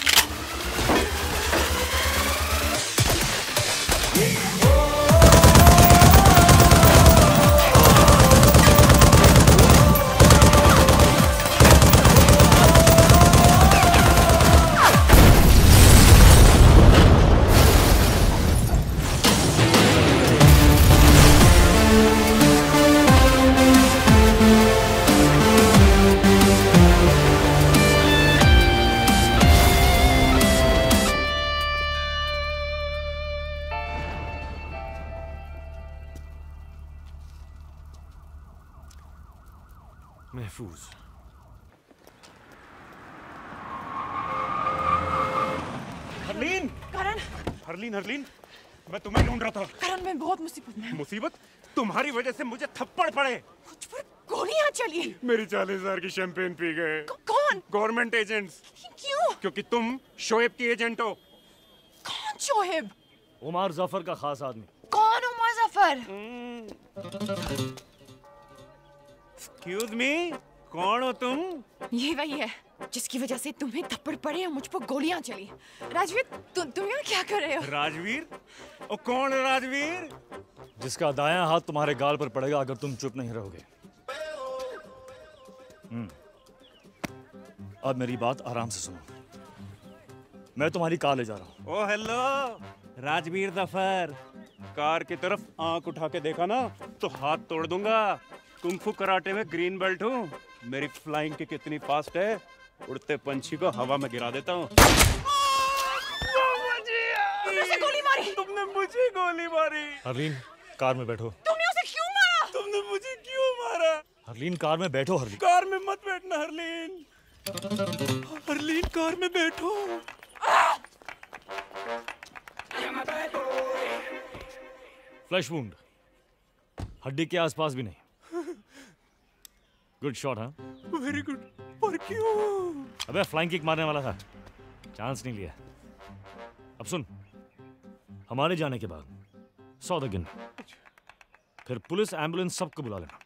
महफूज। हरलीन, करण, हरलीन, हरलीन, मैं तुम्हें ढूंढ रहा था। करण, मैं बहुत मुसीबत में हूँ। मुसीबत? तुम्हारी वजह से मुझे थप्पड़ पड़े। मुझ पर गोलियां चली। मेरी चालीस हजार की शैंपेन पी गए। कौन? Government agents. क्यों? क्योंकि तुम शोएब की एजेंट हो। कौन शोएब? उमर जफर का खास आदमी। कौन उमर जफर? एक्सक्यूज मी, कौन हो तुम? ये वही है जिसकी वजह से तुम्हें थप्पड़ पड़े और मुझ पर गोलियां चली। राजवीर, तु, तुम यहाँ क्या कर रहे हो? राजवीर? और कौन है राजवीर? जिसका दायां हाथ तुम्हारे गाल पर पड़ेगा अगर तुम चुप नहीं रहोगे। हम्म। अब मेरी बात आराम से सुनो। मैं तुम्हारी कार ले जा रहा हूँ। Oh hello, Rajveer Zafar. Car की तरफ आंख उठा के देखा ना तो हाथ तोड़ दूंगा। कुंफू कराटे में ग्रीन बेल्ट हूँ। मेरी फ्लाइंग की कितनी फास्ट है, उड़ते पंछी को हवा में गिरा देता हूँ। तुमने गोली मारी। तुमने मुझे गोली मारी। हरलीन, कार में बैठो। तुमने उसे क्यों मारा? तुमने मुझे क्यों मारा? हरलीन, कार में बैठो। हरलीन, कार में मत बैठना। हरलीन, हरलीन, कार में बैठो। फ्लैश वुंड, हड्डी के आसपास भी नहीं। गुड शॉट, हाँ? Very good. पर क्यों? अबे फ्लाइंग किक मारने वाला था। चांस नहीं लिया। अब सुन, हमारे जाने के बाद सौ गिन, फिर पुलिस एम्बुलेंस सबको बुला लेना।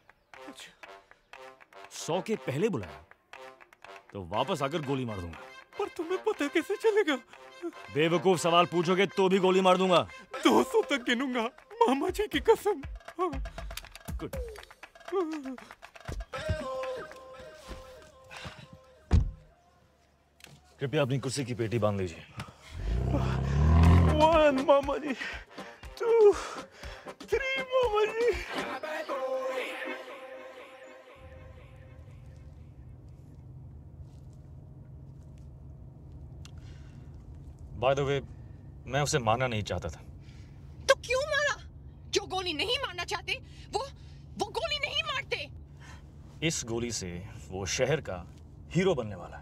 सौ के पहले बुलाया तो वापस आकर गोली मार दूंगा। पर तुम्हें पता कैसे चलेगा? बेवकूफ सवाल पूछोगे तो भी गोली मार दूंगा। दो सौ तक गिनूंगा, मामा जी की कसम। गुड। कृपया अपनी कुर्सी की पेटी बांध लीजिए। वन मामा जी, टू, थ्री मामा जी। बाय द वे, मैं उसे मारना नहीं चाहता था। तो क्यों मारा? जो गोली नहीं मारना चाहते वो वो गोली नहीं मारते। इस गोली से वो शहर का हीरो बनने वाला है।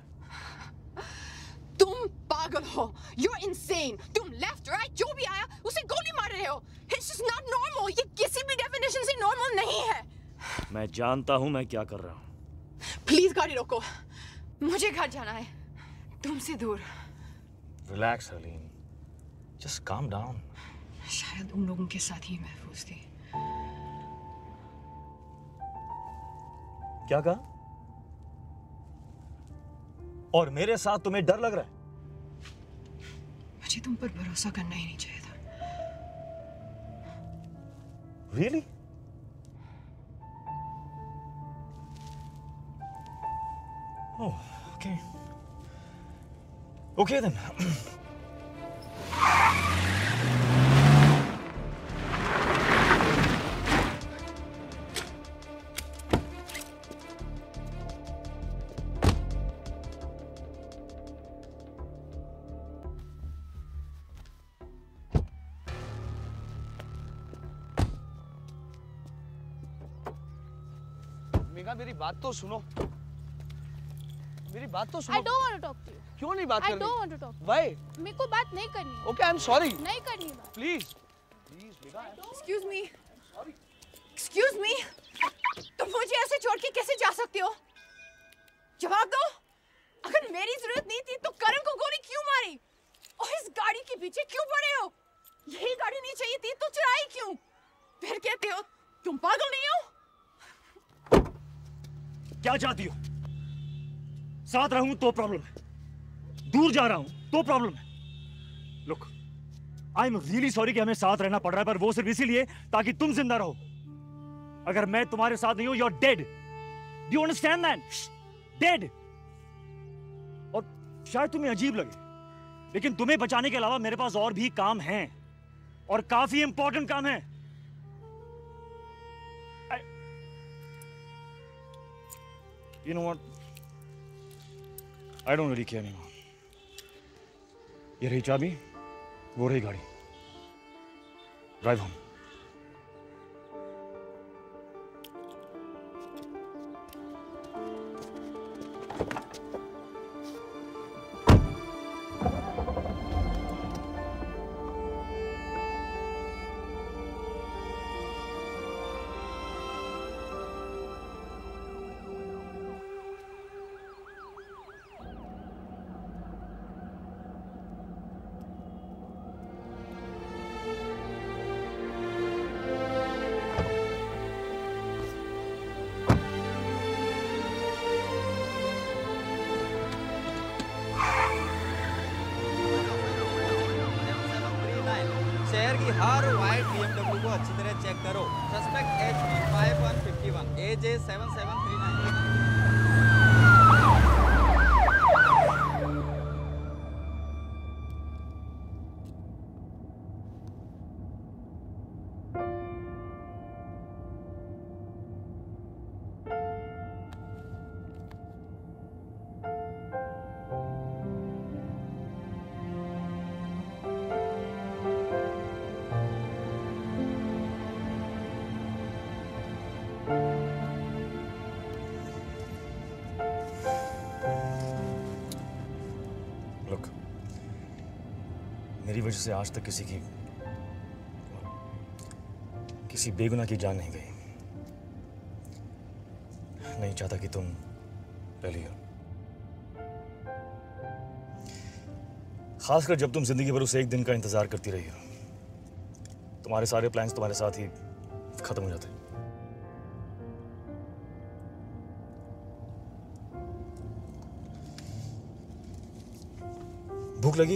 तुम पागल हो, you're insane। तुम लेफ्ट राइट जो भी आया उसे गोली मार रहे हो। It's just not normal। ये किसी भी डेफिनेशन से नॉर्मल नहीं है। मैं जानता हूं मैं क्या कर रहा हूं। प्लीज गाड़ी रोको, मुझे घर जाना है, तुमसे दूर। Relax Harleen, just calm down. शायद उन लोगों के साथ ही महफूज थी। क्या कहा? और मेरे साथ तुम्हें डर लग रहा है? मुझे तुम पर भरोसा करना ही नहीं चाहिए था। Really? Oh, okay. Okay then. Megha, मेरी बात तो सुनो। मेरी बात तो सुनो। I don't want to talk to you. क्यों नहीं बात I करनी? don't want to talk. Why? मेरे को बात नहीं करनी है। Okay, I'm sorry. नहीं करनी है बात। Please. Please, Megha. Excuse me. Excuse me. तुम मुझे ऐसे छोड़ के कैसे जा सकते हो? जवाब दो। अगर मेरी जरूरत नहीं थी तो करण को गोली क्यों मारी? और इस गाड़ी के पीछे क्यों पड़े हो? यही गाड़ी नहीं चाहिए थी तो चुराई क्यों? फिर कहते हो तुम पागल नहीं हो? क्या चाहती हो? साथ रहूं तो प्रॉब्लम है, दूर जा रहा हूं तो प्रॉब्लम है। Look, I am really sorry कि हमें साथ रहना पड़ रहा है, पर वो सिर्फ इसीलिए ताकि तुम जिंदा रहो। अगर मैं तुम्हारे साथ नहीं हूं, you are dead. Do you understand that? Dead. और शायद तुम्हें अजीब लगे, लेकिन तुम्हें बचाने के अलावा मेरे पास और भी काम हैं, और काफी इंपॉर्टेंट काम है। You know what? I don't really care anymore. ये रही चाबी, वो रही गाड़ी। Drive home. शहर की हर वाइट बीएमडब्ल्यू को अच्छी तरह चेक करो। Suspect H P five one fifty one, A J seven seven three nine. मेरी वजह से आज तक किसी की किसी बेगुनाह की जान नहीं गई। नहीं चाहता कि तुम पहली हो। खासकर जब तुम जिंदगी भर उस एक दिन का इंतजार करती रही हो। तुम्हारे सारे प्लान्स तुम्हारे साथ ही खत्म हो जाते हैं। भूख लगी?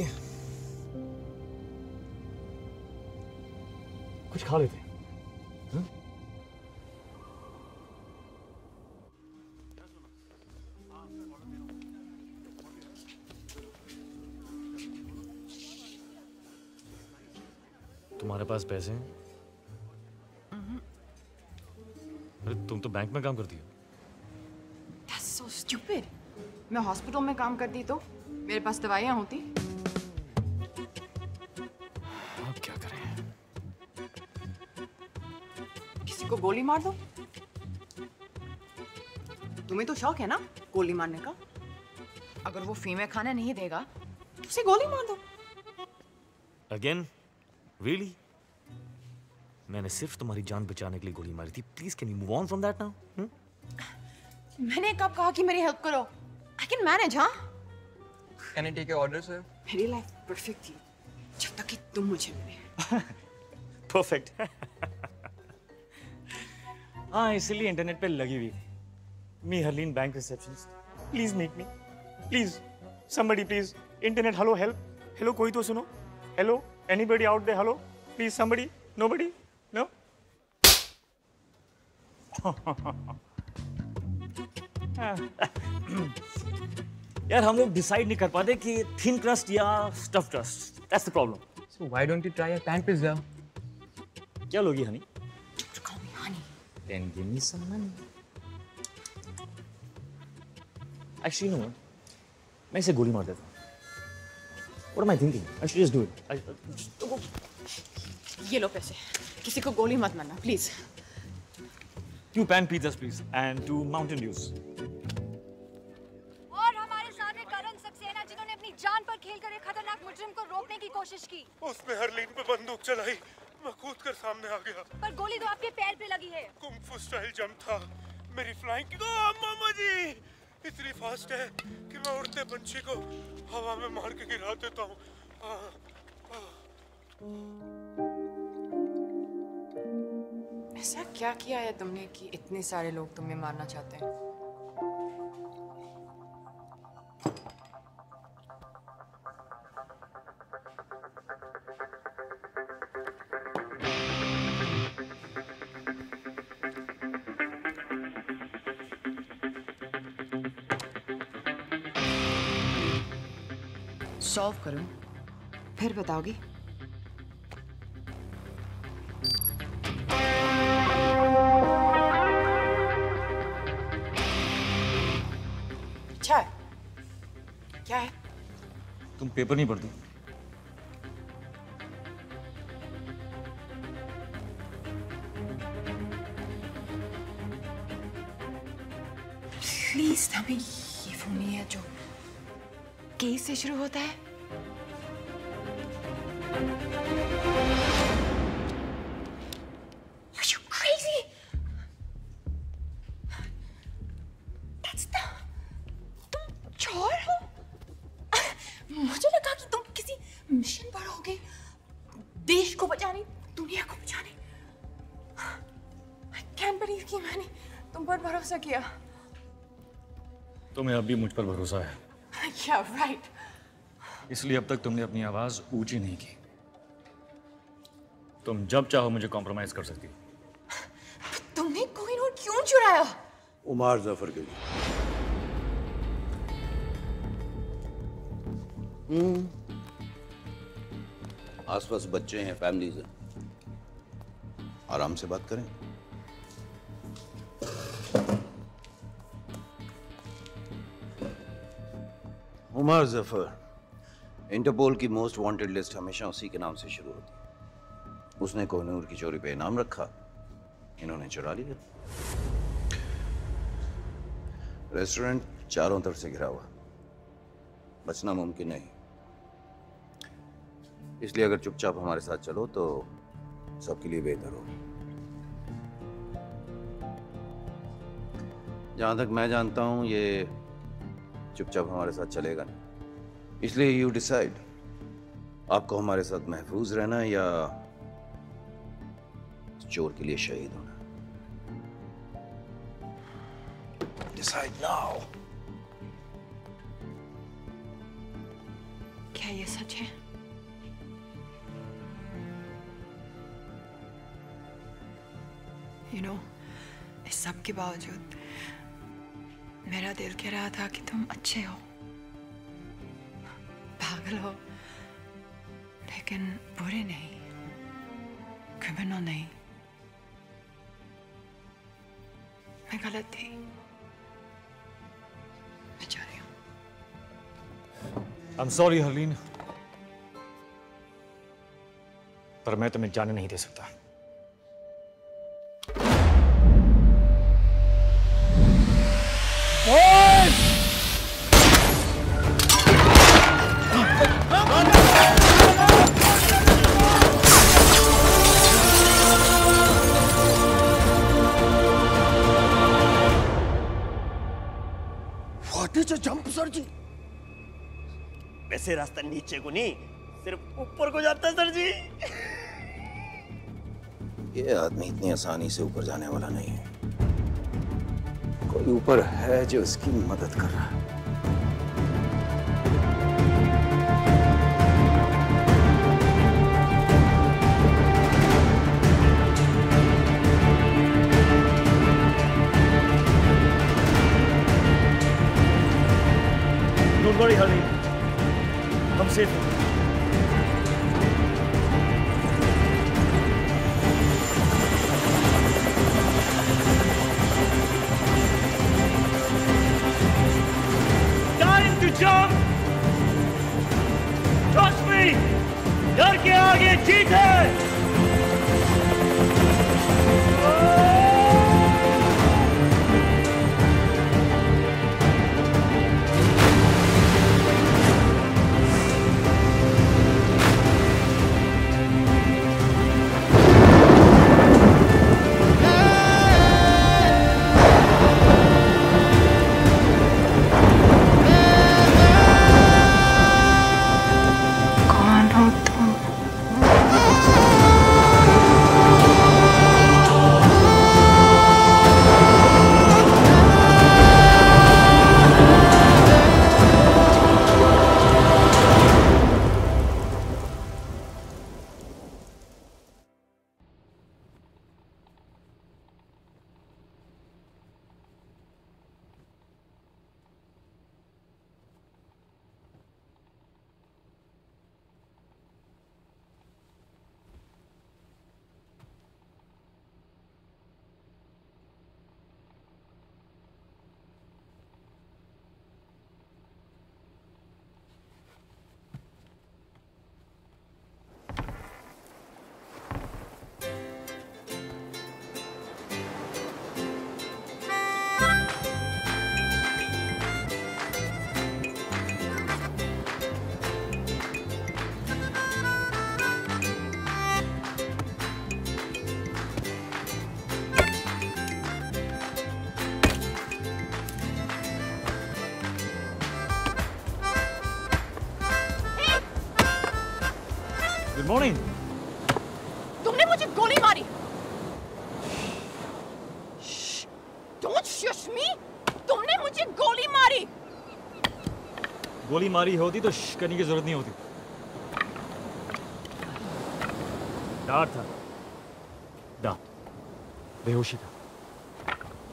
कुछ खा लेते हैं। तुम्हारे पास पैसे हैं? अरे तुम तो बैंक में काम करती हो। That's so stupid. मैं हॉस्पिटल में काम करती तो मेरे पास दवाइयाँ होती। अब क्या करें? किसी को गोली मार दो। तुम्हें तो शौक है ना गोली मारने का? अगर वो फीमेल खाना नहीं देगा तो उसे गोली मार दो। Again? Really? मैंने सिर्फ तुम्हारी जान बचाने के लिए गोली मारी थी। Please, can you move on from that now? Hmm? मैंने कब कहा कि मेरी हेल्प करो? I can manage, हाँ? Can I take your order, sir? मेरी लाइफ परफेक्ट थी जब तक कि तुम मुझे मिले। Perfect. हाँ, इसीलिए इंटरनेट पे लगी हुई। Me, Harleen, bank receptionist. Please meet me. Please, somebody, please. Internet, hello, help. Hello, कोई तो सुनो. Hello, anybody out there? Hello, please, somebody. Nobody. No. यार हम लोग डिसाइड नहीं कर पाते कि थिन क्रस्ट या stuff crust. That's the problem. So why don't you try a pan pizza? क्या लोगी Honey? Don't call me honey. Then give me some money. Actually, no. मैं इसे गोली मार देता हूँ। What am I thinking? I should just do it. I, just... ये लो पैसे। किसी को गोली मत मारना, please. Two pan pizzas, please, and two Mountain Dews. और हमारे साथ है करण सक्सेना, जिन्होंने अपनी जान पर खेलकर एक खतरनाक मुजरिम को रोकने की कोशिश की। उसने हरलीन पे बंदूक चलाई, मैं कूद कर सामने आ गया। पर गोली तो आपके पैर पे लगी है। कुंग-फू स्टाइल जंप था। मेरी फ्लाइंग की ओ मामा जी इतनी फास्ट है कि मैं उड़ते पंछी को हवा में मार के गिरा देता हूँ। ऐसा क्या किया है तुमने कि इतने सारे लोग तुम्हें मारना चाहते हैं? सॉल्व करूं, फिर बताओगी? अच्छा है। क्या है? तुम पेपर नहीं पढ़ती? प्लीज तभी ये फोन नहीं है जो के से शुरू होता है। Are you crazy? That's the... तुम चोर हो? मुझे लगा कि तुम किसी मिशन पर होगे, देश को बचाने, दुनिया को बचाने। I can't believe कि मैंने तुम पर भरोसा किया। तुम्हें अब भी मुझ पर भरोसा है। Yeah, right. इसलिए अब तक तुमने अपनी आवाज ऊंची नहीं की। तुम जब चाहो मुझे कॉम्प्रोमाइज कर सकती हो। तुमने कोहिनूर क्यों चुराया? उमर जफर के लिए। हम्म। आसपास बच्चे हैं, फैमिलीज हैं, आराम से बात करें। उमर जफर, इंटरपोल की मोस्ट वांटेड लिस्ट हमेशा उसी के नाम से शुरू होती है। उसने कोहिनूर की चोरी पे इनाम रखा, इन्होंने चुरा लिया। रेस्टोरेंट चारों तरफ से घिरा हुआ, बचना मुमकिन नहीं। इसलिए अगर चुपचाप हमारे साथ चलो तो सबके लिए बेहतर हो। जहां तक मैं जानता हूं ये चुपचाप हमारे साथ चलेगा नहीं, इसलिए यू डिसाइड आपको हमारे साथ महफूज रहना या चोर के लिए शहीद होना? Decide now. क्या ये सच है? You know, इस सब के बावजूद मेरा दिल कह रहा था कि तुम अच्छे हो, पागल हो, लेकिन बुरे नहीं, क्रिमिनल नहीं। मैं गलत थी। मैं जा रही हूँ। I'm sorry, हरलीन, पर मैं तुम्हें जाने नहीं दे सकता। What is a jump, sir ji? वैसे रास्ता नीचे को नहीं, सिर्फ ऊपर को जाता है सर जी। ये आदमी इतनी आसानी से ऊपर जाने वाला नहीं है। कोई ऊपर है जो इसकी मदद कर रहा है। Don't worry, Harleen. हम सेफ हैं। Time to jump. Trust me. डर के आगे जीत है। Good morning. तुमने मुझे गोली मारी। Don't shush me. तुमने मुझे गोली मारी। गोली मारी होती तो श्श करने की जरूरत नहीं होती। डर था, डर, बेहोशी था।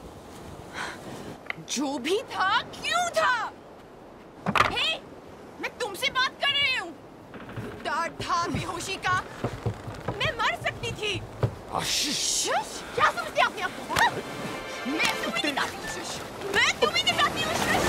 जो भी था, क्यों था? हे, मैं तुमसे बात कर रही हूँ। डर था बेहोशी का। मैं मर सकती थी। शुश, क्या समझते हैं अपने आप को? हाँ? मैं तुम्हें दिखाती हूँ शुश। मैं तुम्हें दिखाती हूँ शुश।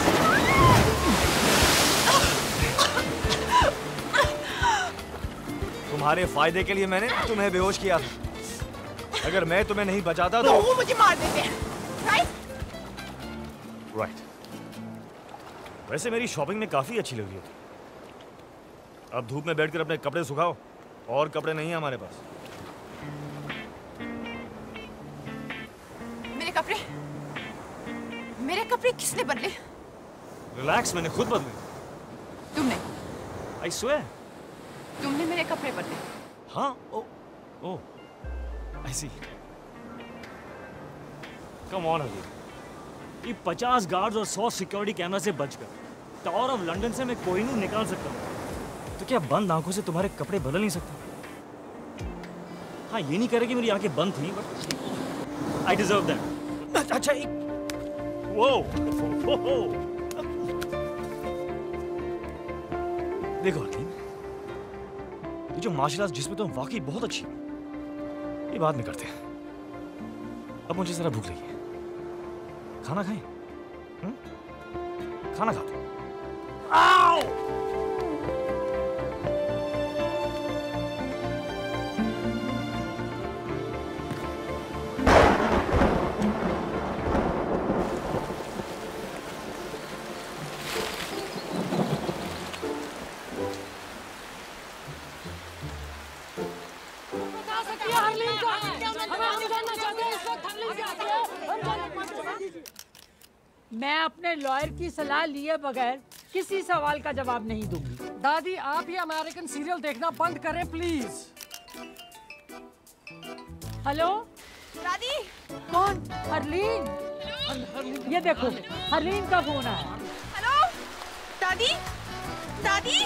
तुम्हारे फायदे के लिए मैंने तुम्हें बेहोश किया था। अगर मैं तुम्हें नहीं बचाता तो, तो वो मुझे मार देते हैं, राइट? राइट। वैसे मेरी शॉपिंग में काफी अच्छी लगी है। अब धूप में बैठकर अपने कपड़े सुखाओ। और कपड़े नहीं है हमारे पास। मेरे कपड़े मेरे कपड़े किसने बदले? रिलैक्स, मैंने खुद बदले। तुमने? I swear. तुमने मेरे कपड़े बदले। हाँ ओ ओ आई सी। कम ऑन हरलीन, ये पचास गार्ड्स और सौ सिक्योरिटी कैमरा से बचकर टावर ऑफ लंदन से मैं कोहिनूर निकाल सकता हूँ, तो क्या बंद आंखों से तुम्हारे कपड़े बदल नहीं सकता? हाँ, ये नहीं करे कि मेरी आंखें बंद थी, बट आई डिजर्व दैट। अच्छा एक वो देखो हरलीन, ये जो मार्शल आर्ट्स जिसमें तुम वाकई बहुत अच्छी, ये बाद में करते हैं। अब मुझे जरा भूख लगी है, खाना खाएं? हुँ? खाना खाते हैं। आओ! मैं अपने लॉयर की सलाह लिए बगैर किसी सवाल का जवाब नहीं दूंगी। दादी, आप ये अमेरिकन सीरियल देखना बंद करें प्लीज। हेलो दादी। कौन? हरलीन। ये देखो, हरलीन का फोन आया। हेलो दादी। दादी।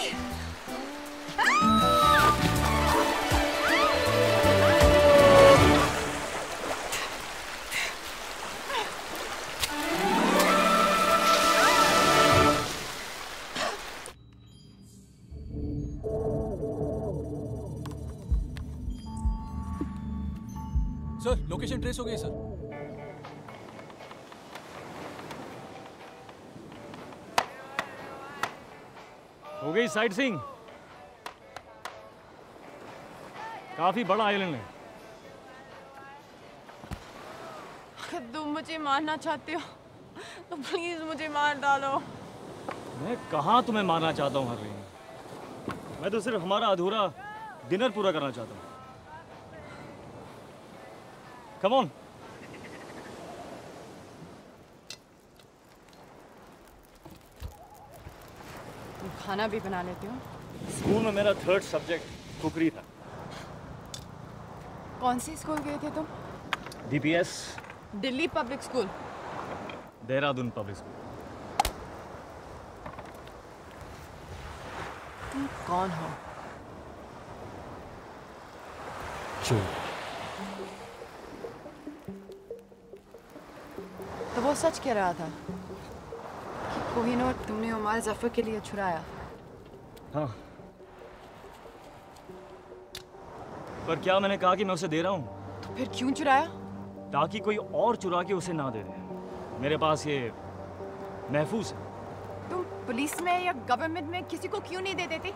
सर, लोकेशन ट्रेस हो गई सर। हो गई साइट सीइंग। काफी बड़ा आइलैंड है। तुम मुझे मारना चाहते हो तो प्लीज मुझे मार डालो। मैं कहाँ तुम्हें मारना चाहता हूँ हरलीन, मैं तो सिर्फ हमारा अधूरा डिनर पूरा करना चाहता हूँ। Come on. तुम खाना भी बना लेते हो? स्कूल में मेरा थर्ड सब्जेक्ट कुकरी था। कौन से स्कूल गए थे तुम? DPS. Delhi public school. Dehradun public school. तुम कौन हो? चोर। तो वो सच कह रहा था कि कोहिनूर तुमने उमर जफर के लिए छुड़ाया। हाँ, पर क्या मैंने कहा कि मैं उसे दे रहा हूँ? तो फिर क्यों चुराया? ताकि कोई और चुरा के उसे ना दे दे। मेरे पास ये महफूज है। तुम पुलिस में या गवर्नमेंट में किसी को क्यों नहीं दे देते?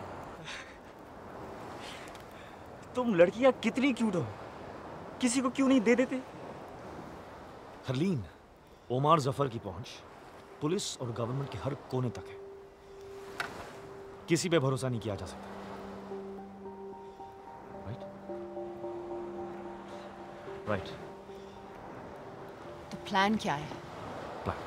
तुम लड़कियां कितनी क्यूट हो, किसी को क्यों नहीं दे देते? हरलीन, ओमार जफर की पहुंच पुलिस और गवर्नमेंट के हर कोने तक है। किसी पे भरोसा नहीं किया जा सकता। राइट? राइट। तो प्लान क्या है? प्लान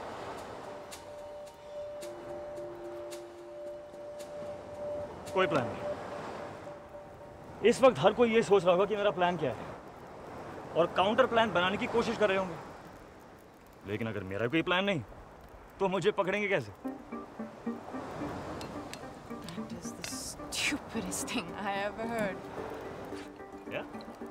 कोई प्लान नहीं। इस वक्त हर कोई ये सोच रहा होगा कि मेरा प्लान क्या है और काउंटर प्लान बनाने की कोशिश कर रहे होंगे। लेकिन अगर मेरा कोई प्लान नहीं तो मुझे पकड़ेंगे कैसे? That is the stupidest thing I ever heard. Yeah?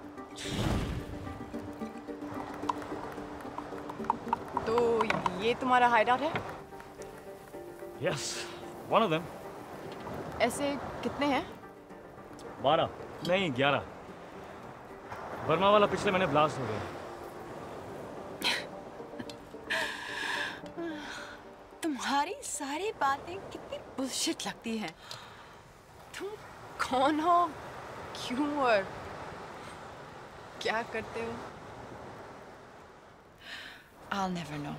तो ये तुम्हारा हाइडआउट है? Yes, one of them. ऐसे कितने हैं? बारह नहीं ग्यारह। बर्मा वाला पिछले महीने ब्लास्ट हो गया। तुम्हारी सारी बातें कितनी बुलशिट लगती हैं। तुम कौन हो, क्यों और क्या करते हो? I'll never know.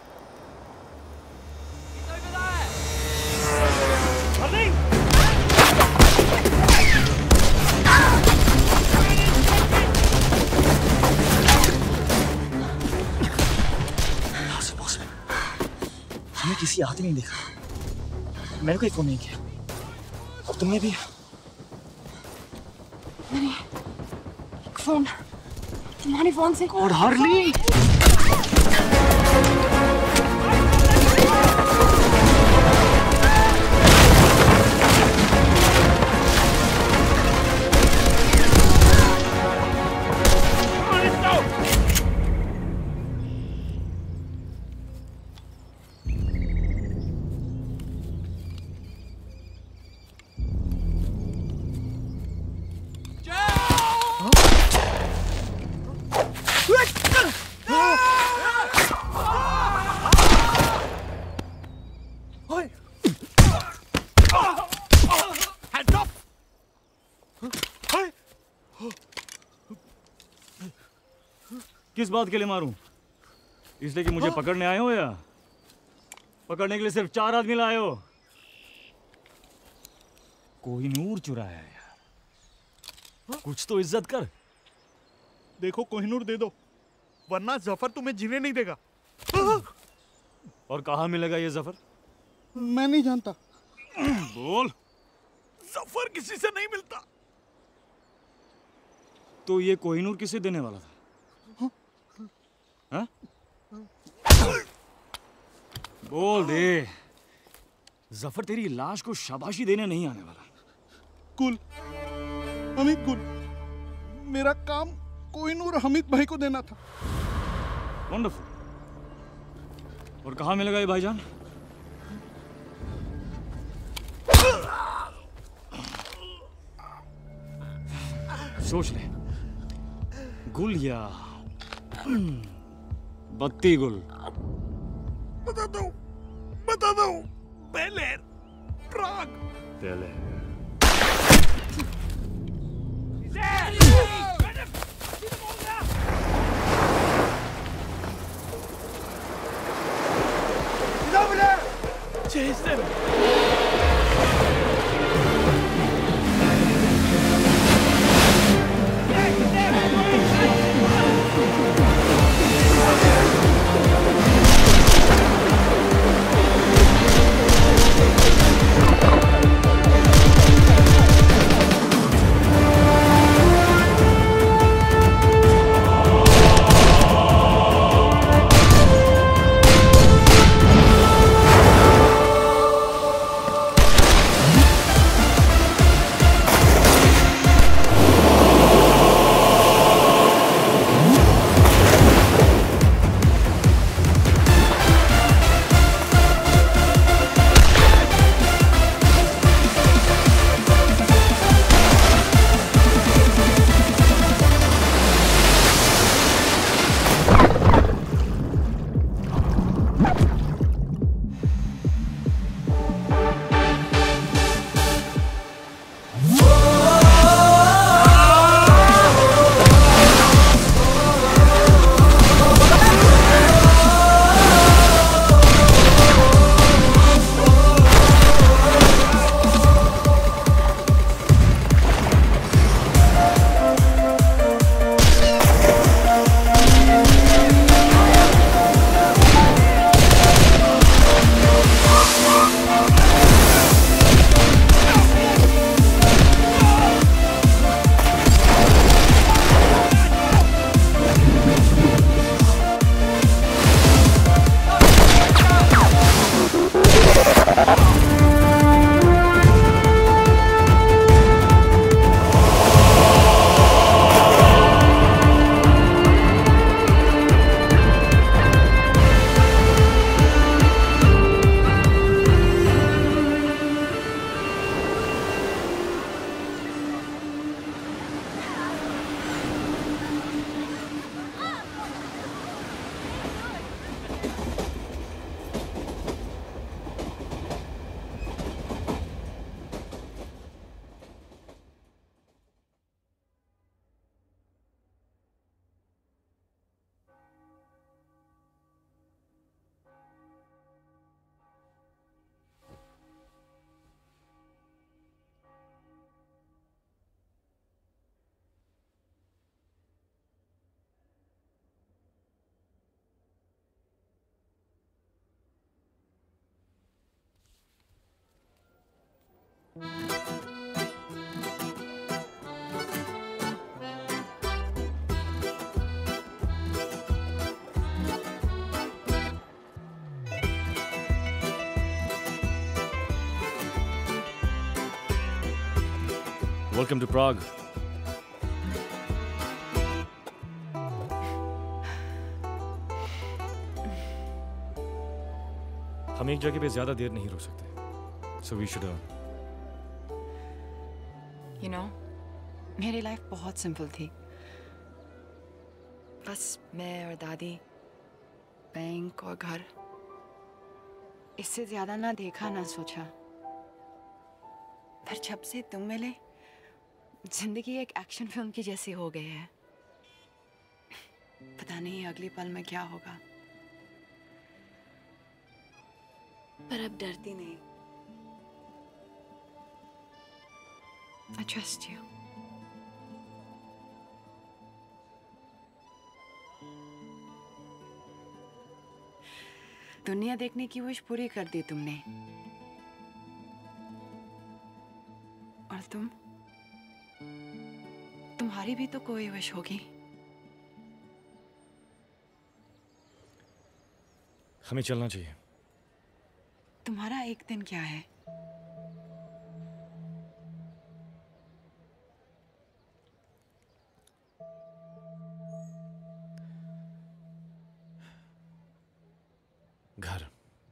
हमने किसी आते नहीं देखा, मैंने कोई फोन नहीं किया। अब तुमने भी फोन तुम्हारे फोन से। और हार्ली किस बात के लिए मारूं? इसलिए कि मुझे पकड़ने आए हो या पकड़ने के लिए सिर्फ चार आदमी लाए हो? कोहिनूर चुराया है यार, कुछ तो इज्जत कर। देखो कोहिनूर दे दो, वरना जफर तुम्हें जीने नहीं देगा। और कहाँ मिलेगा ये जफर? मैं नहीं जानता। बोल। जफर किसी से नहीं मिलता। तो ये कोहिनूर किसे देने वाला था? हाँ? बोल दे। जफर तेरी लाश को शाबाशी देने नहीं आने वाला। कुल, हमीद कुल, मेरा काम कोहिनूर हमीद भाई को देना था। वंडरफुल। और कहाँ मिलेगा ये भाईजान? सोच ले, गुल या बत्ती गुल? बता दो, बता दो। बेलेर, प्राग। बेलेर। Chase them! Welcome to Prague. हम एक जगह पे ज्यादा देर नहीं रुक सकते, so we should you know, मेरी लाइफ बहुत सिंपल थी। बस मैं और दादी, बैंक और घर, इससे ज्यादा ना देखा ना सोचा। पर जब से तुम मिले, जिंदगी एक एक्शन फिल्म की जैसी हो गई है। पता नहीं अगले पल में क्या होगा, पर अब डरती नहीं। I trust you. दुनिया देखने की विश पूरी कर दी तुमने, और तुम तुम्हारी भी तो कोई विश होगी। हमें चलना चाहिए। तुम्हारा एक दिन क्या है? घर।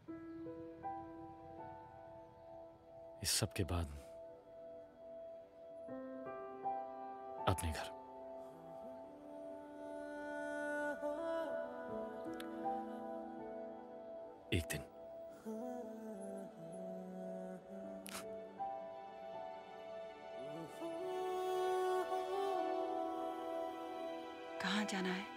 इस सब के बाद अपने घर। एक दिन। कहाँ जाना है?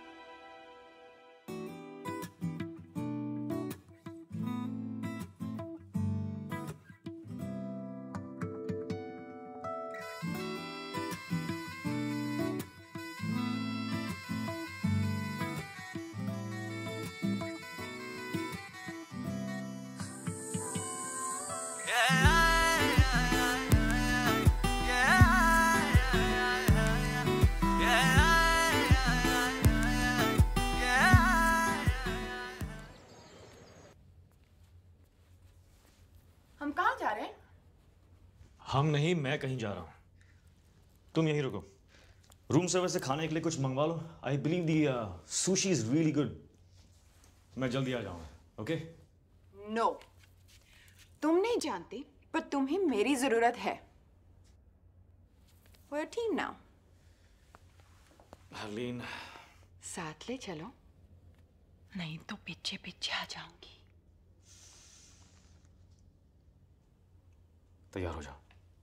हम कहाँ जा रहे हैं? हम नहीं, मैं कहीं जा रहा हूं। तुम यहीं रुको। रूम सर्विस से खाने के लिए कुछ मंगवा लो। I believe the sushi is really good. मैं जल्दी आ जाऊंगा। ओके? नो, तुम नहीं जानती, पर तुम्हें मेरी जरूरत है। We're a team now. Harleen, साथ ले चलो, नहीं तो पीछे पीछे आ जाऊंगी। तैयार हो जाओ।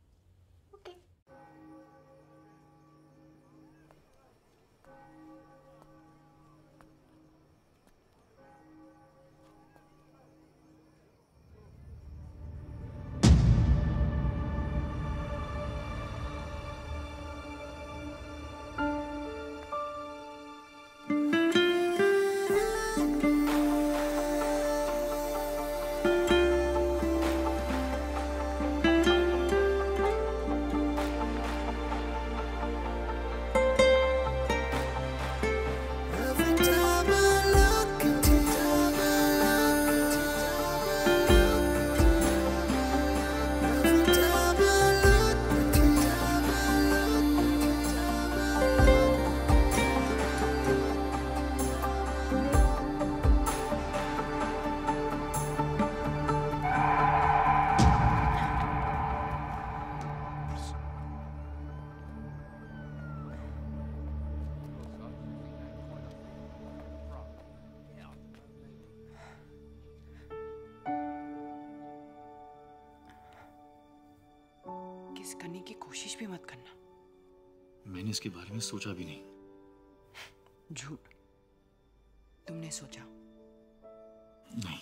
किस करने की कोशिश भी मत करना। मैंने इसके बारे में सोचा भी नहीं। झूठ। तुमने सोचा? नहीं,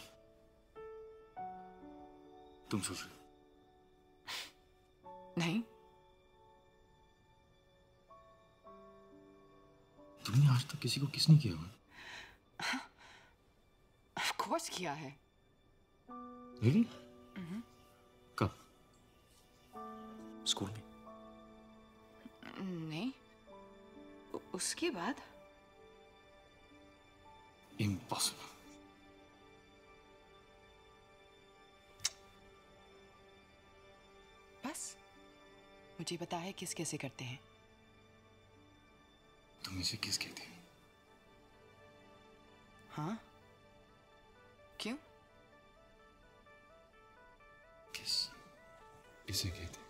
तुम सोच रहे। नहीं, तुमने आज तक किसी को किस नहीं किया हुआ? ऑफ कोर्स किया है। रियली? कब? स्कूल में? नहीं, उ- उसके बाद। इम्पॉसिबल। बस मुझे पता है किस कैसे करते हैं। तुम इसे किस कहती हो? हाँ? क्यों? किस इसे कहते?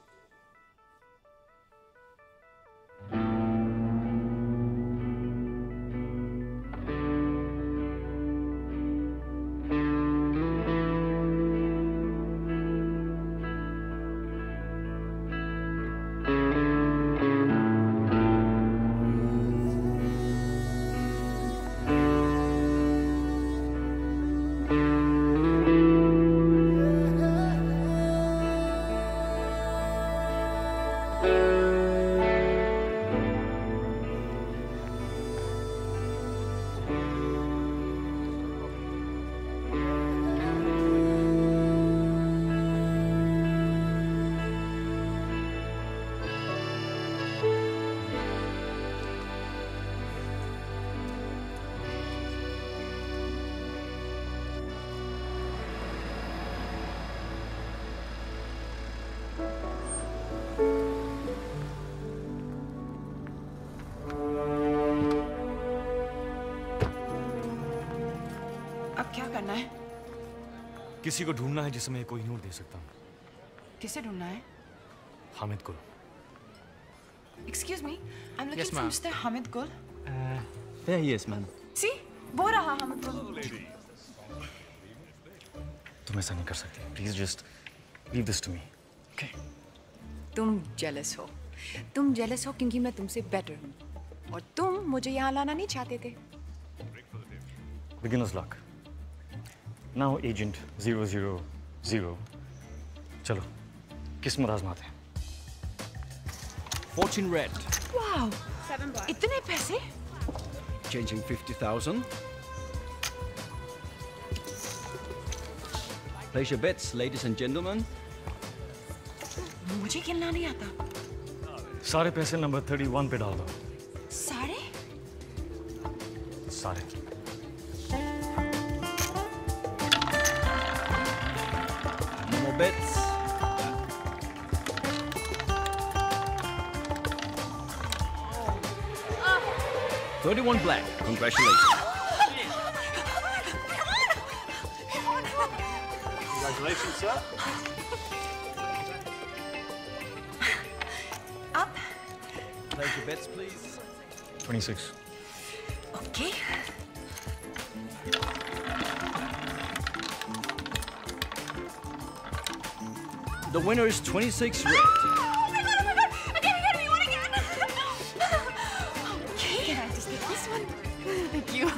अब क्या करना है? किसी को ढूंढना है जिसे मैं कोहिनूर दे सकता हूँ। किसे ढूंढना है? हामिद को। Excuse me, I'm looking Yes, for ma'am. Mister Hamid Gul. There he is, ma'am. See, वो रहा Hamid Gul. तुम ऐसा नहीं कर सकती। Please just leave this to me. Okay? तुम jealous हो। तुम jealous हो क्योंकि मैं तुमसे better हूँ। और तुम मुझे यहाँ लाना नहीं चाहते थे। Beginner's luck. Now agent zero zero zero. चलो, किस्मत आजमाते हैं। Fortune red. Wow! इतने पैसे? Changing fifty thousand. Place your bets, ladies and gentlemen. मुझे खेलना नहीं आता। सारे पैसे नंबर थर्टी वन पे डाल दो। सारे? सारे। No more bets. thirty-one black. Congratulations. Congratulations, sir. Up. Place your bets, please. twenty-six. Okay. The winner is twenty-six red. Okay, can I just get this one? Thank you.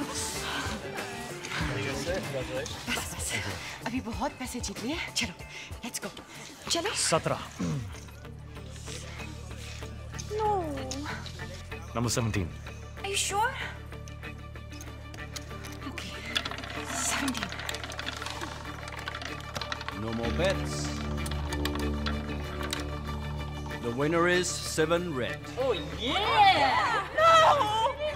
बस बस अभी बहुत पैसे जीत लिए। चलो, let's go. चलो। सत्रह। No. Number seventeen. Are you sure? Okay. seventeen. No more bets. The winner is seven red. Oh yeah! No!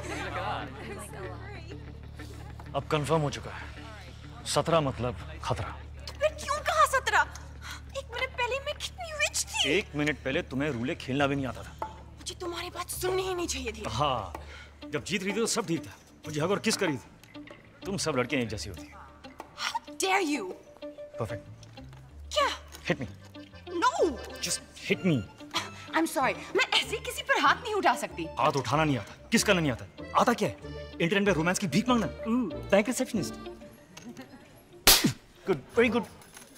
अब कंफर्म हो चुका है। सत्रह मतलब खतरा। मैं क्यों कहा सत्रह? एक मिनट पहले मैं कितनी रिच थी। एक मिनट पहले तुम्हें रूले खेलना भी नहीं आता था। मुझे तुम्हारी बात सुननी ही नहीं चाहिए थी। हाँ, जब जीत रही थी तो सब ठीक था। मुझे हग और किस करी थी। तुम सब लड़कियां एक जैसी होती। How dare you? Perfect. क्या? Hit me. No! Just hit me. I'm sorry. मैं ऐसे किसी पर हाथ नहीं उठा सकती। हाथ उठाना नहीं आता, किस करना नहीं आता। आता क्या है? इंटरनेट पे रोमांस की भीख मांगना। Bank receptionist. Good, very good.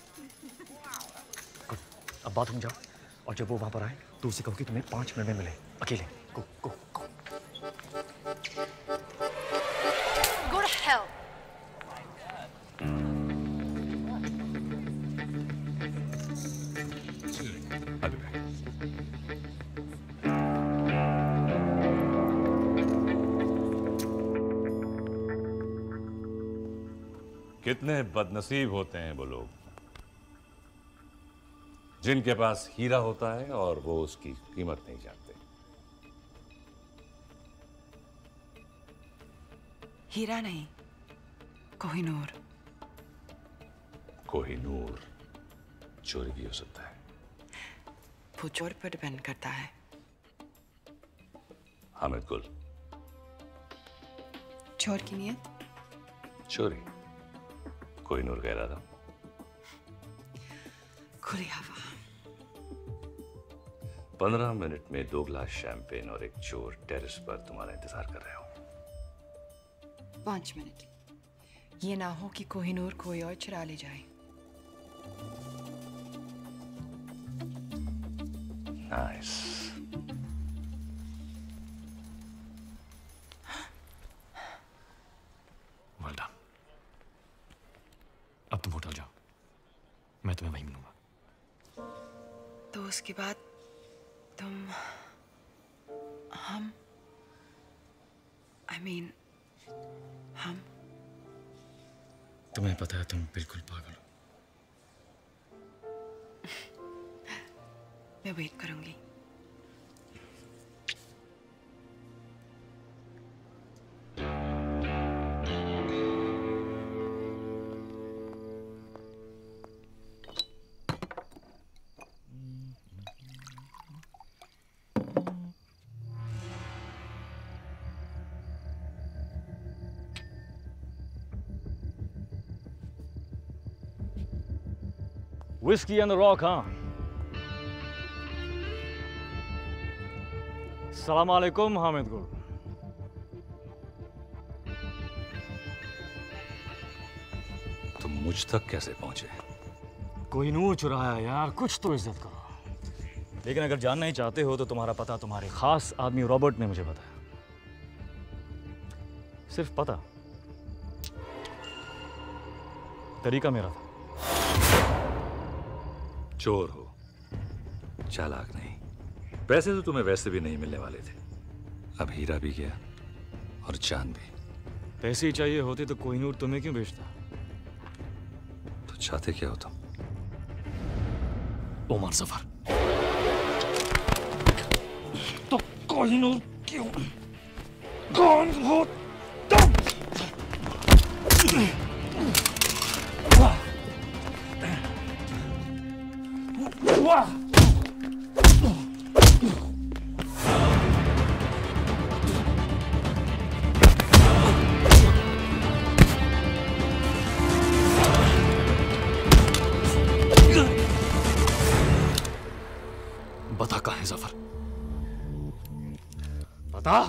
Good. अब बाथरूम जाओ और जब वो वहां पर आए तो उसे कहो कि तुम्हें पांच मिनट में मिले अकेले। गो गो गो। Go to hell. I'll be back. कितने बदनसीब होते हैं वो लोग जिनके पास हीरा होता है और वो उसकी कीमत नहीं जानते। हीरा नहीं, कोहिनूर। कोहिनूर चोरी भी हो सकता है। वो चोर पर डिपेंड करता है। हामिद गुल। चोर की नीयत? चोरी। कोई नूर कह रहा था। खुली हवा। पंद्रह मिनट में दो ग्लास शैंपेन और एक चोर टेरेस पर तुम्हारा इंतजार कर रहे हो। पांच मिनट। ये ना हो कि कोहिनूर कोई और चुरा ले जाए। नाइस। Well done. अब तुम होटल जाओ, मैं तुम्हें वहीं मिलूंगा। तो उसके बाद तुम हम आई I मीन mean, हम तुम्हें पता है तुम बिल्कुल पागल हो। मैं वेट करूंगी। Whiskey and the rock, हाँ? सलाम अलैकुम हामिद गुल। तुम मुझ तक कैसे पहुंचे? कोहिनूर चुराया यार, कुछ तो इज्जत करो। लेकिन अगर जानना ही चाहते हो तो तुम्हारा पता तुम्हारे खास आदमी रॉबर्ट ने मुझे बताया। सिर्फ पता, तरीका मेरा था। चोर हो, चालाक नहीं। पैसे तो तुम्हें वैसे भी नहीं मिलने वाले थे। अब हीरा भी गया और चांद भी। पैसे ही चाहिए होते तो कोहिनूर तुम्हें क्यों बेचता? तो चाहते क्या हो तुम? ओमर सफर। तो कोहिनूर क्यों? कौन हो तुम? वाह! बता कहाँ है जफर? बता।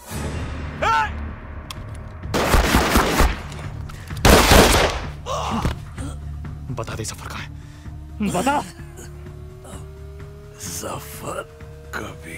बता दे जफर कहाँ है? बता। जफर कभी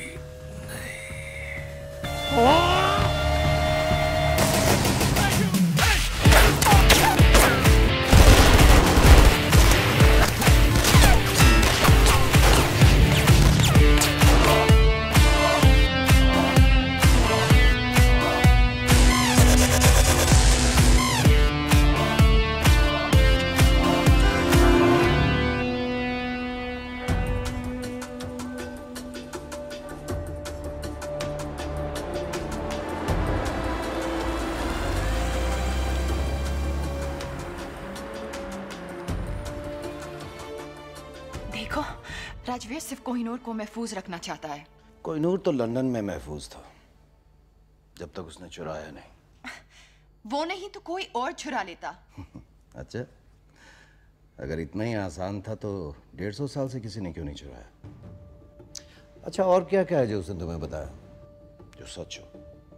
राजवीर सिर्फ कोहिनूर को महफूज रखना चाहता है। कोहिनूर तो लंदन में महफूज था जब तक उसने चुराया नहीं। वो नहीं तो कोई और चुरा लेता। अच्छा, अगर इतना ही आसान था तो डेढ़ सौ साल से किसी ने क्यों नहीं चुराया? अच्छा, और क्या क्या है जो उसने तुम्हें बताया जो सच हो?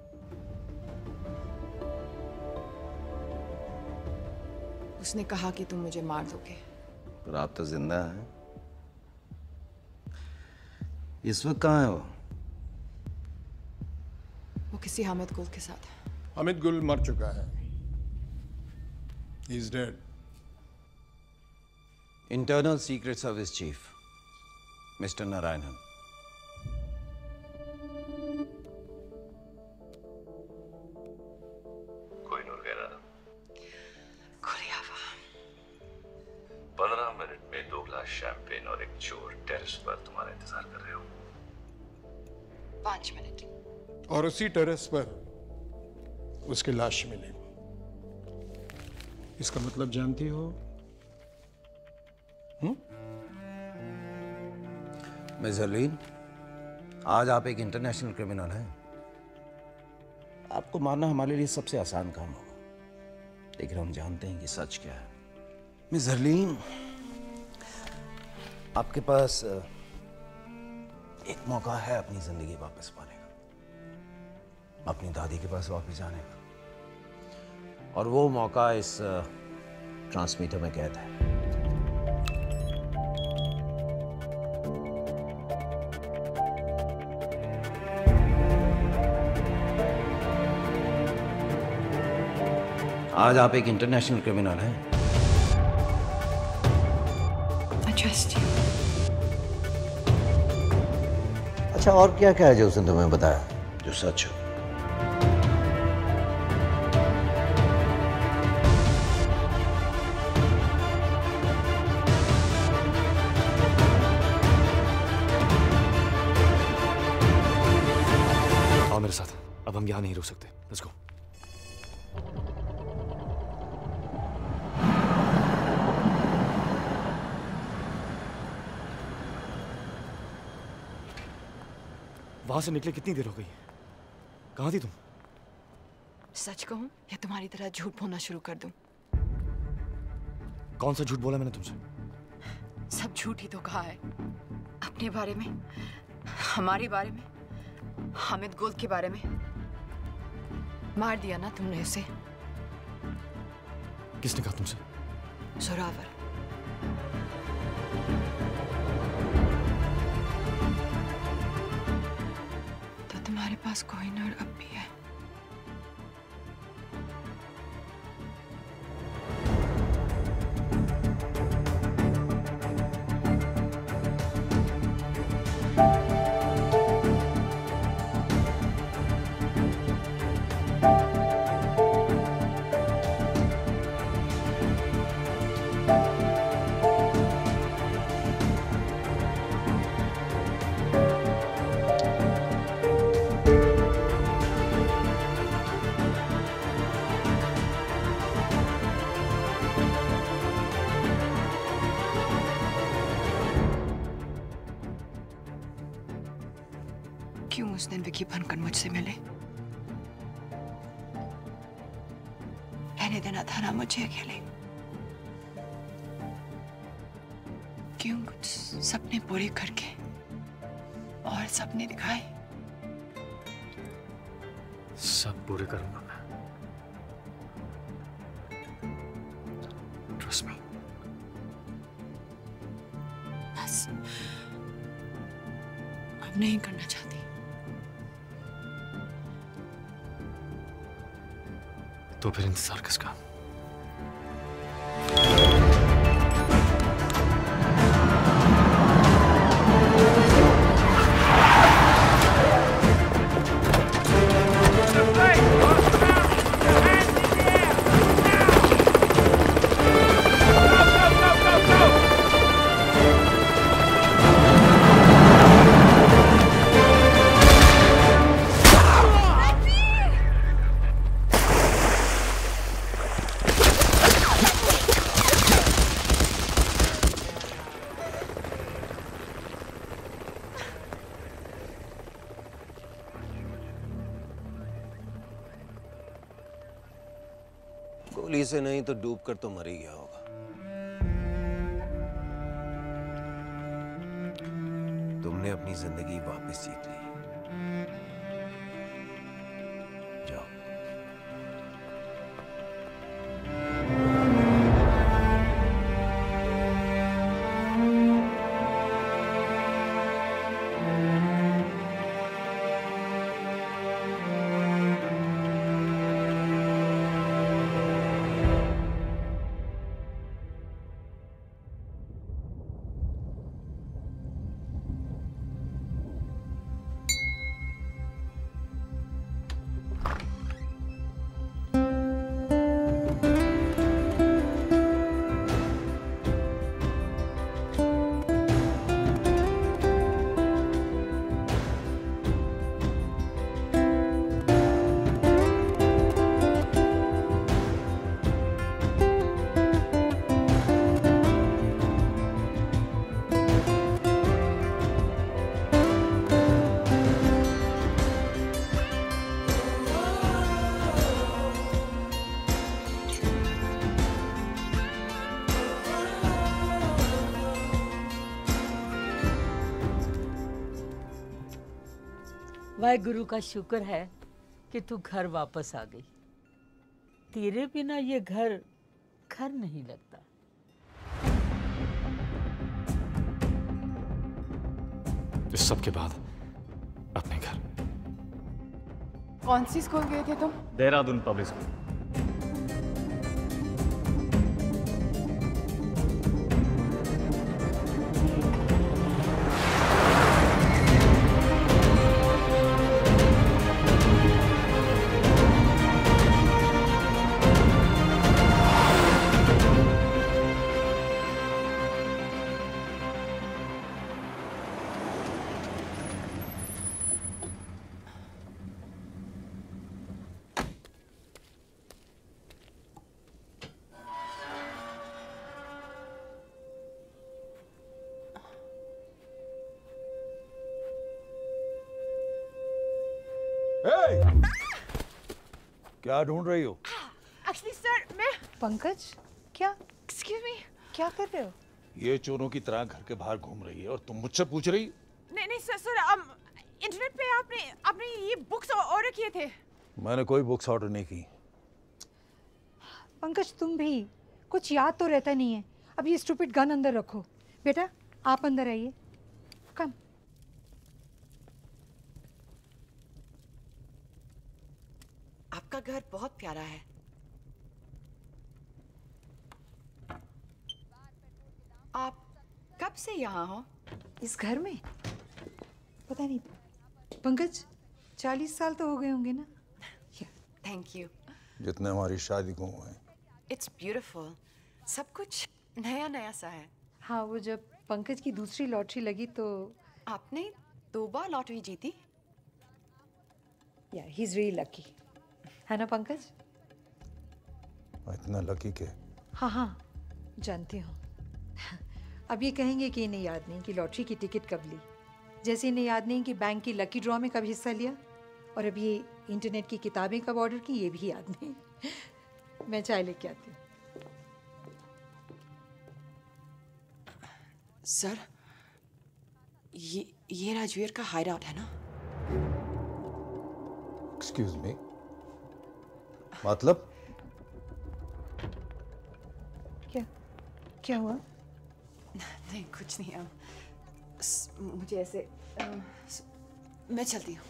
उसने कहा कि तुम मुझे मार दोगे। पर आप तो जिंदा हैं। इस वक्त कहाँ है वो? वो किसी हामिद गुल के साथ है। हामिद गुल मर चुका है। He is dead. Internal secret service chief mister Narayanan. Kohinoor कह रहा था। खुली हवा। पंद्रह मिनट में दो ग्लास शैंपेन और एक चोर टेरेस पर तुम्हारा इंतजार कर रहे हो। पांच मिनट। और उसी टेरेस पर उसकी लाश मिली। इसका मतलब जानती हो? हुँ? मिस हरलीन, आज आप एक इंटरनेशनल क्रिमिनल हैं। आपको मारना हमारे लिए सबसे आसान काम होगा, लेकिन हम जानते हैं कि सच क्या है। मिस हरलीन, आपके पास एक मौका है अपनी जिंदगी वापस पाने का, अपनी दादी के पास वापस जाने का, और वो मौका इस ट्रांसमीटर में कैद है। आज आप एक इंटरनेशनल क्रिमिनल हैं। I trust you. अच्छा, और क्या क्या है जो उसने तुम्हें बताया जो सच हो? आओ मेरे साथ, अब हम यहाँ नहीं रुक सकते। Let's go. वहां से निकले कितनी देर हो गई? कहाँ थी तुम? सच कहूं या तुम्हारी तरह झूठ बोलना शुरू कर दूं? कौन सा झूठ बोला मैंने तुमसे? सब झूठ ही तो कहा है। अपने बारे में, हमारे बारे में, हामिद गुल के बारे में। मार दिया ना तुमने उसे। किसने कहा तुमसे? जोरावर। तो तुम्हारे पास कोहिनूर अब भी है। क्यों उस दिन विकी बनकर मुझसे मिले? रहने देना था ना मुझे अकेले। क्यों कुछ सपने पूरे करके और सपने दिखाए? सब पूरे करूंगा मैं। Trust me. बस अब नहीं करना चाहती। तो फिर इंतजार किसका? गोली से नहीं तो डूब कर तो मर ही गया होगा। तुमने अपनी जिंदगी वापस जीत ली। जाओ। वाहेगुरु का शुक्र है कि तू घर वापस आ गई। तेरे बिना ये घर घर नहीं लगता। इस सब के बाद अपने घर। कौन सी स्कूल गए थे तुम? Dehradun public school. क्या ढूंढ रही हो? एक्चुअली सर मैं पंकज क्या एक्सक्यूज मी क्या कर रहे हो? ये चोरों की तरह घर के बाहर घूम रही है और तुम मुझसे पूछ रही? नहीं नहीं सर सर um, इंटरनेट पे आपने आपने ये बुक्स ऑर्डर किए थे। मैंने कोई बुक्स ऑर्डर नहीं की। पंकज तुम भी कुछ याद तो रहता नहीं है। अब ये स्टूपिड गन अंदर रखो। बेटा आप अंदर आइए। कम। आपका घर बहुत प्यारा है। आप कब से यहाँ हो? इस घर में पता नहीं पंकज चालीस साल तो हो गए होंगे ना। Thank you. जितने हमारी शादी को हुए। It's beautiful. सब कुछ नया नया सा है। हाँ वो जब पंकज की दूसरी लॉटरी लगी तो आपने दो बार लॉटरी जीती। या ही इज रियली लकी है ना पंकज? इतना लकी के? हाँ हाँ जानती हूँ। अब ये कहेंगे कि इन्हें याद नहीं कि लॉटरी की टिकट कब ली, जैसे इन्हें याद नहीं कि बैंक की लकी ड्रॉ में कब हिस्सा लिया, और अब ये इंटरनेट की किताबें कब ऑर्डर की ये भी याद नहीं। मैं चाय लेके आती हूँ। सर ये ये राजवीर का हाइड आउट है ना? एक्सक्यूज मी, मतलब? क्या क्या हुआ? नहीं कुछ नहीं। अब मुझे ऐसे आ, मैं चलती हूँ।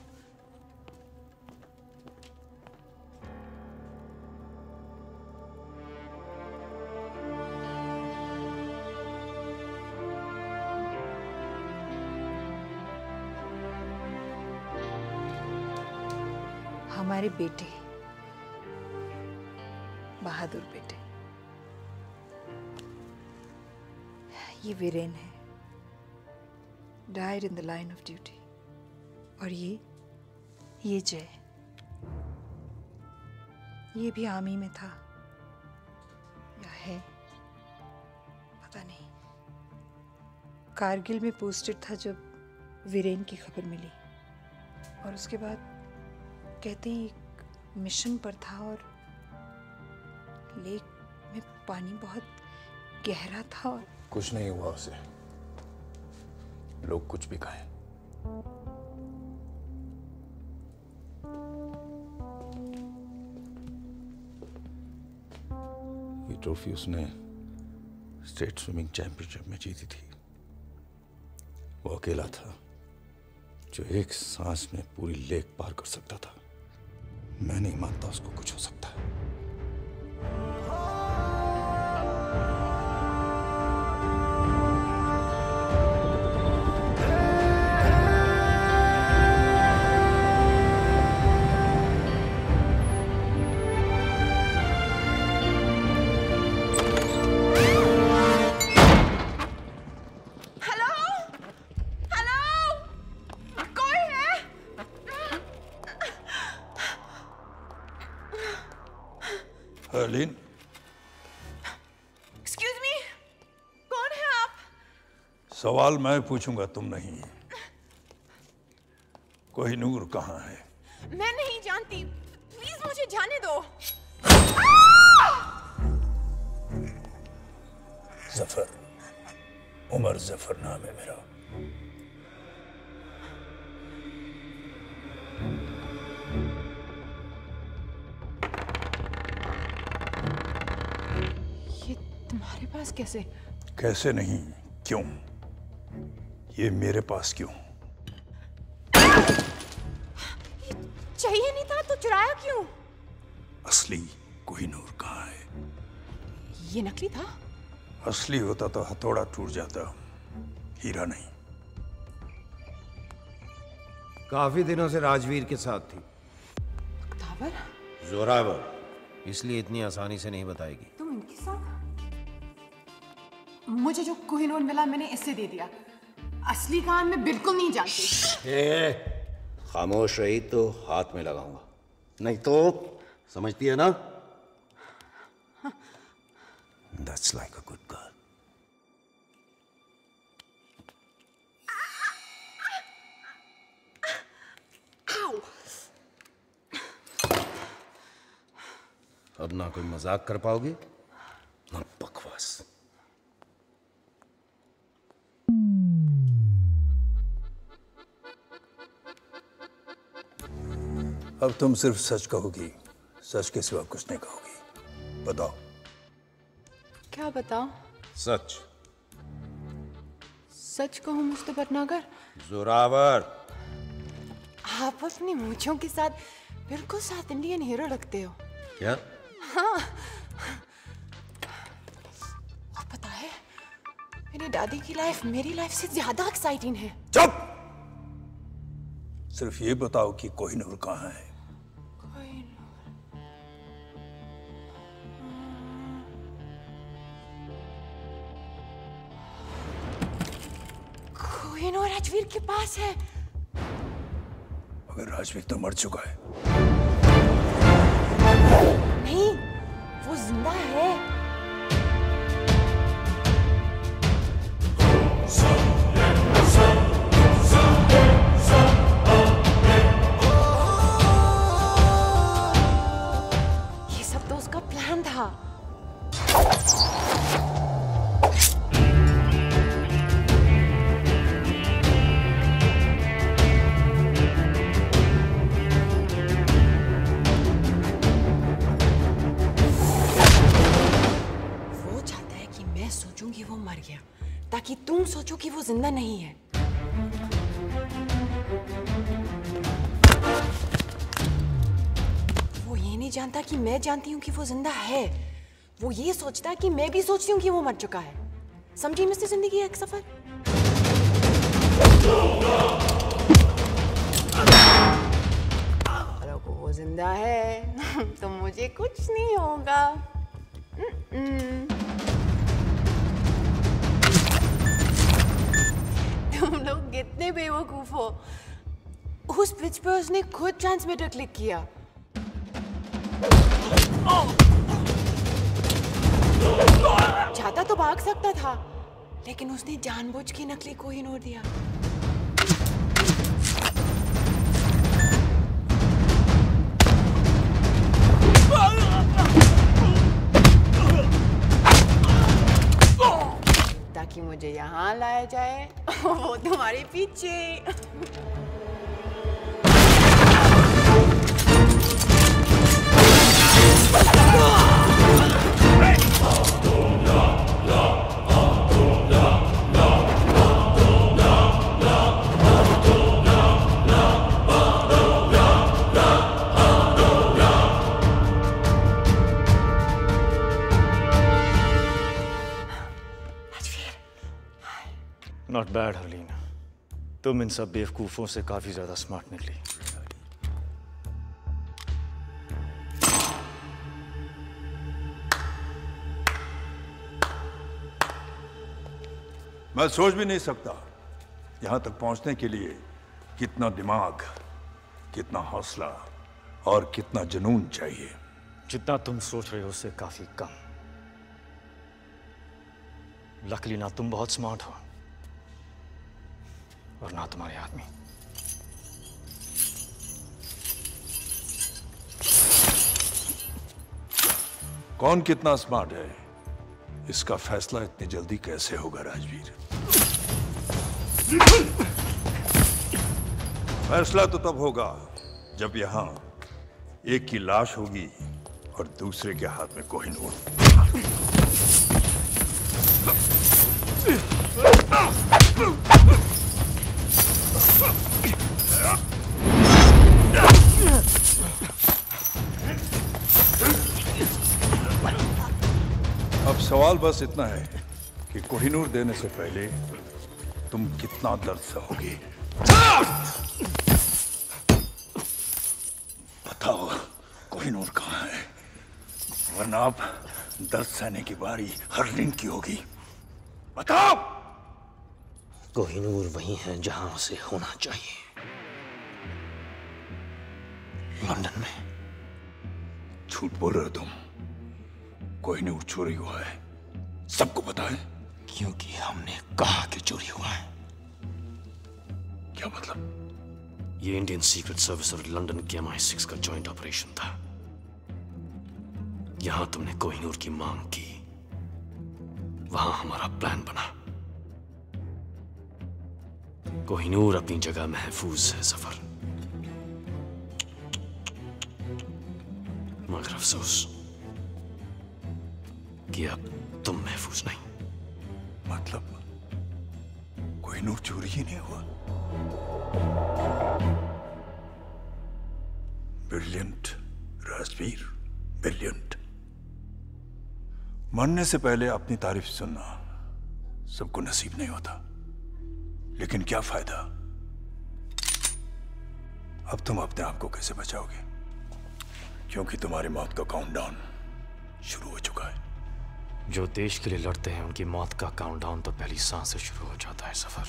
हमारे बेटे, बहादुर बेटे, ये वीरेन है, died in the line of duty. और ये ये जय, ये भी आर्मी में था या है पता नहीं। कारगिल में पोस्टेड था जब वीरेन की खबर मिली, और उसके बाद कहते हैं एक मिशन पर था और लेक में पानी बहुत गहरा था और कुछ नहीं हुआ उसे, लोग कुछ भी कहें। ये ट्रॉफी उसने स्टेट स्विमिंग चैंपियनशिप में जीती थी। वो अकेला था जो एक सांस में पूरी लेक पार कर सकता था। मैं नहीं मानता उसको कुछ हो सकता है। हर्लीन, एक्सक्यूज मी, कौन है आप? सवाल मैं पूछूंगा, तुम नहीं। कोहिनूर कहाँ है? मैं नहीं जानती, प्लीज मुझे जाने दो। जफर, उमर जफर नाम है मेरा। तुम्हारे पास कैसे? कैसे नहीं, क्यों? ये मेरे पास क्यों? चाहिए नहीं था तो चुराया क्यों? असली कोहिनूर कहाँ है? ये नकली था। असली होता तो हथौड़ा टूट जाता, हीरा नहीं। काफी दिनों से राजवीर के साथ थी। अख्तावर? जोरावर, इसलिए इतनी आसानी से नहीं बताएगी। तुम इनके साथ? मुझे जो कोहिनूर मिला मैंने इससे दे दिया। असली कहान मैं बिल्कुल नहीं जानती। ए, खामोश रही तो हाथ में लगाऊंगा, नहीं तो समझती है ना? That's like a good girl. अब ना कोई मजाक कर पाओगे ना बकवास। अब तुम सिर्फ सच कहोगी, सच के सिवा कुछ नहीं कहोगी। बताओ। क्या बताओ? सच। सच कहूं मुझ तो भटनागर? जोरावर, आप अपनी मूंछों के साथ बिल्कुल साथ इंडियन हीरो लगते हो। क्या? हाँ। और पता है, मेरी दादी की लाइफ मेरी लाइफ से ज्यादा एक्साइटिंग है। चुप! सिर्फ ये बताओ कि कोहिनूर कहाँ है? कोहिनूर राजवीर के पास है। मगर राजवीर तो मर चुका है। नहीं, वो जिंदा है। ये सब तो उसका प्लान था। ताकि तुम सोचो कि वो जिंदा नहीं है। वो ये नहीं जानता कि मैं जानती हूँ कि वो जिंदा है। वो ये सोचता है कि मैं भी सोचती हूँ कि वो मर चुका है। समझी मिस्टर जिंदगी एक सफर? अगर वो जिंदा है तो मुझे कुछ नहीं होगा। तुम लोग कितने बेवकूफ हो। उस पिच पे उसने खुद ट्रांसमीटर क्लिक किया। चाहता तो भाग सकता था, लेकिन उसने जानबूझ के नकली कोहिनूर दिया। ताकि मुझे यहाँ लाया जाए, वो तुम्हारे पीछे। नॉट बैड हरलीन, तुम इन सब बेवकूफों से काफी ज्यादा स्मार्ट निकली। मैं सोच भी नहीं सकता यहां तक पहुंचने के लिए कितना दिमाग, कितना हौसला और कितना जुनून चाहिए। जितना तुम सोच रहे हो उससे काफी कम। लकली ना तुम बहुत स्मार्ट हो और ना तुम्हारे आदमी। कौन कितना स्मार्ट है इसका फैसला इतनी जल्दी कैसे होगा राजवीर? फैसला तो तब होगा जब यहां एक की लाश होगी और दूसरे के हाथ में कोहिनूर। अब सवाल बस इतना है कि कोहिनूर देने से पहले तुम कितना दर्द सहोगे। बताओ कोहिनूर कहाँ है, वरना अब दर्द सहने की बारी हरलीन की होगी। बताओ। कोहिनूर वही है जहां उसे होना चाहिए, लंदन में। झूठ बोल रहे हो तुम। कोहिनूर चोरी हुआ है, सबको पता है। क्योंकि हमने कहा कि चोरी हुआ है। क्या मतलब? ये इंडियन सीक्रेट सर्विस और लंदन के एम आई सिक्स का जॉइंट ऑपरेशन था। यहां तुमने कोहिनूर की मांग की, वहां हमारा प्लान बना। कोहिनूर अपनी जगह महफूज है सफर, मगर अफसोस कि अब तुम महफूज नहीं। मतलब कोहिनूर चोरी ही नहीं हुआ। Brilliant Rajveer, brilliant. मरने से पहले अपनी तारीफ सुनना सबको नसीब नहीं होता, लेकिन क्या फायदा। अब तुम अपने आप को कैसे बचाओगे, क्योंकि तुम्हारी मौत का काउंटडाउन शुरू हो चुका है। जो देश के लिए लड़ते हैं उनकी मौत का काउंटडाउन तो पहली सांस से शुरू हो जाता है सफर।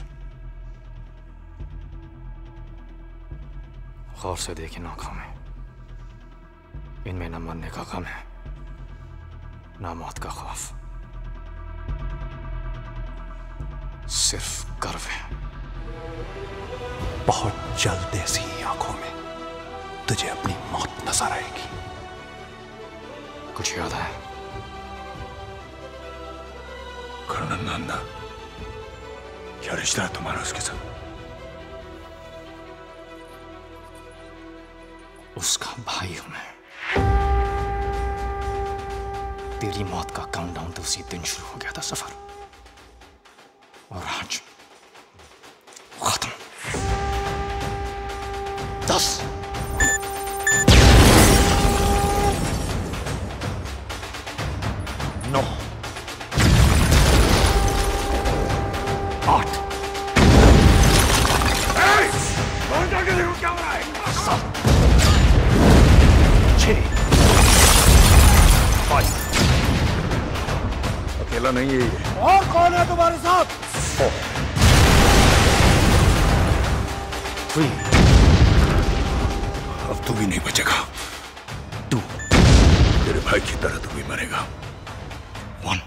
गौर से देखें आंखों में, इनमें न मरने का गम है ना मौत का खौफ, सिर्फ गर्व है। बहुत जल्द ऐसी आंखों में तुझे अपनी मौत नजर आएगी। कुछ याद है? कर्नल नंदा, क्या रिश्ता है तुम्हारा उसके साथ? उसका भाई हूं मैं। तेरी मौत का काउंटडाउन तो उसी दिन शुरू हो गया था सफर, और आज खत्म। दस नौ आठ क्या हो रहा है? सात छह पाँच। अकेला नहीं है ये। और कौन है तुम्हारे साथ? Four three. अब तू भी नहीं बचेगा। तू तेरे भाई की तरह तू भी मरेगा। वन।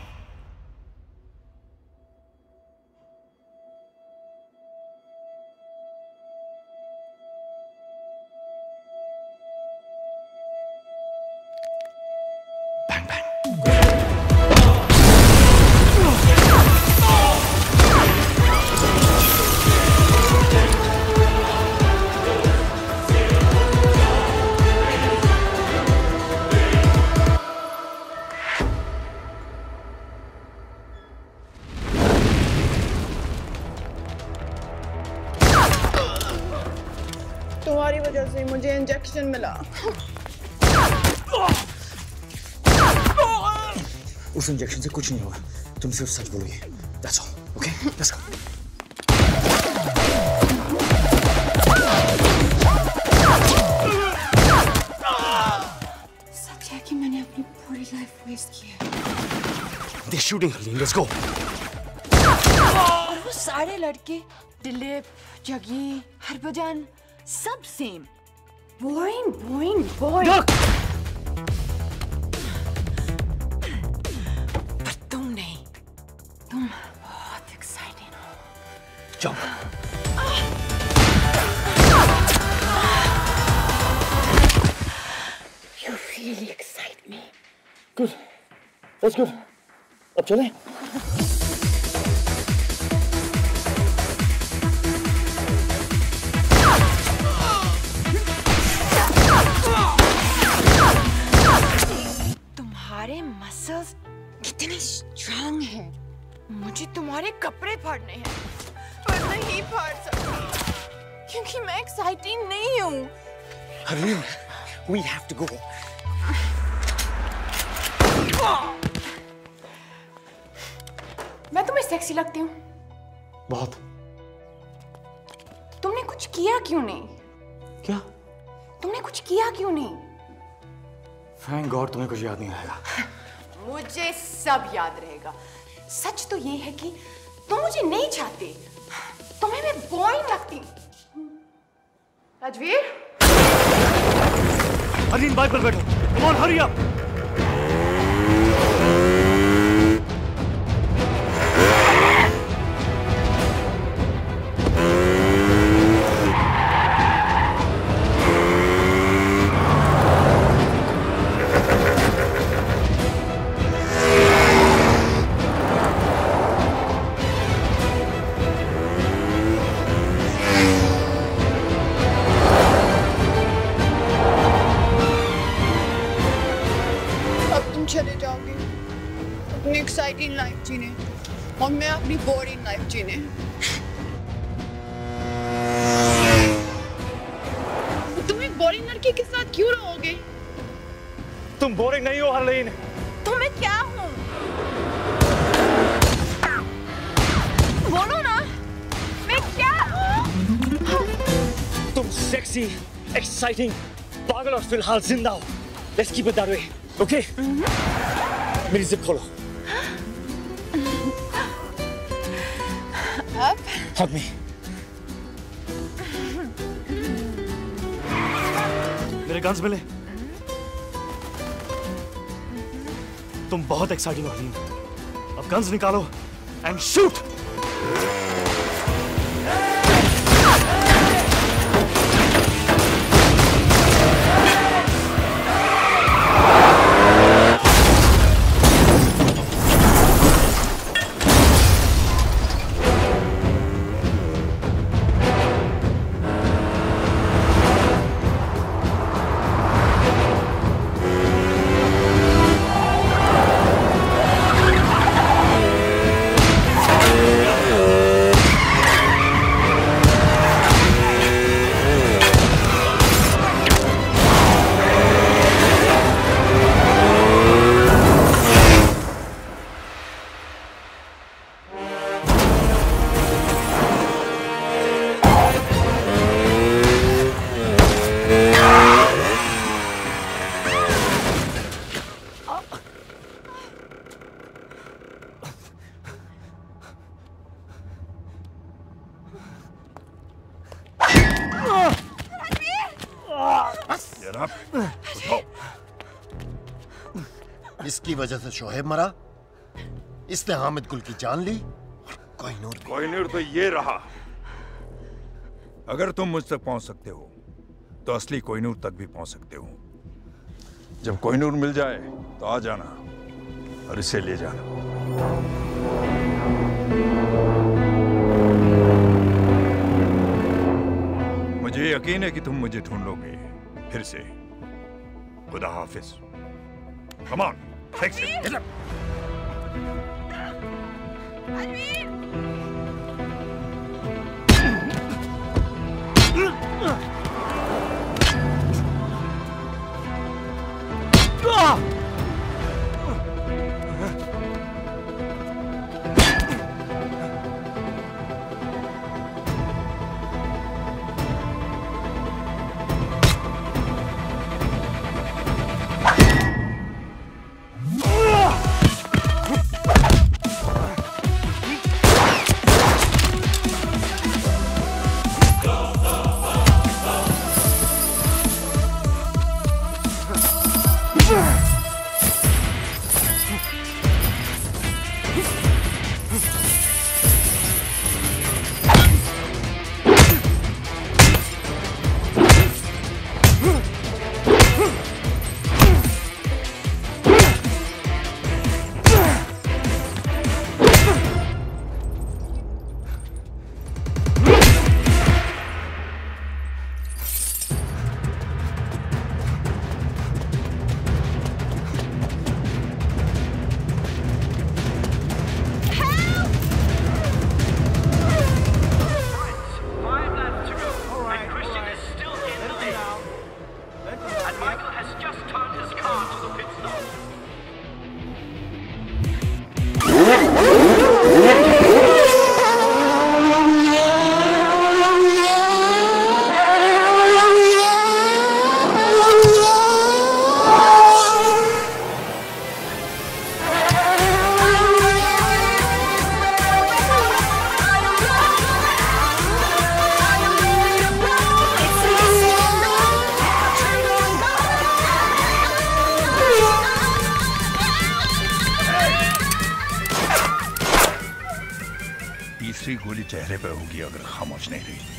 तुम्हारी वजह से मुझे इंजेक्शन मिला। उस इंजेक्शन से कुछ नहीं होगा, तुम सिर्फ सच बोलोगे। That's all. Okay? Let's go. सच है कि मैंने अपनी पूरी लाइफ वेस्ट की है। They're shooting, Harleen. Let's go. और वो सारे लड़के, दिलीप, जगी, हरभजन, सब सेम। Boring, boring, boring. पर तुम नहीं, तुम बहुत एक्साइटिंग हो। Jump. You really excite me. Good. That's good. अब चलें? तुम्हारे मसल्स कितने स्ट्रांग हैं। मुझे तुम्हारे कपड़े फाड़ने हैं, पर नहीं फाड़ सकती क्योंकि मैं एक्साइटिंग नहीं हूँ। Harleen, we have to go. मैं तुम्हें सेक्सी लगती हूँ? बहुत। तुमने कुछ किया क्यों नहीं? क्या? तुमने कुछ किया क्यों नहीं? थैंक गॉड तुम्हें कुछ याद नहीं आएगा। मुझे सब याद रहेगा। सच तो ये है कि तुम मुझे नहीं चाहते, तुम्हें मैं बोरिंग लगती। राजवीर, हरलीन बाइक पर बैठो। Come on, hurry up. चले जाओगे अपनी एक्साइटिंग लाइफ जीने और मैं अपनी बोरिंग लाइफ जीने। तुम एक बोरिंग लड़की के साथ क्यों रहोगे? तुम बोरिंग नहीं हो हरलीन। तो मैं क्या हूँ? बोलो ना, मैं क्या हूँ? तुम सेक्सी, एक्साइटिंग, पागल और फिलहाल जिंदा हो। Let's keep it that way, okay? मेरी जिप खोलो। अब? Hug me. मेरे गन्स मिले। तुम बहुत एक्साइटिंग हो हरलीन। अब गन्स निकालो and shoot. इसकी वजह से शोहेब मरा, इसने हामिद गुल की जान ली और कोहिनूर भी। कोहिनूर तो ये रहा। अगर तुम मुझ तक पहुंच सकते हो तो असली कोहिनूर तक भी पहुंच सकते हो। जब कोहिनूर मिल जाए तो आ जाना और इसे ले जाना। मुझे यकीन है कि तुम मुझे ढूंढोगे फिर से। खुदा हाफिज। Come on, take it. Get up. दूसरी गोली चेहरे पे होगी अगर खामोश नहीं रही।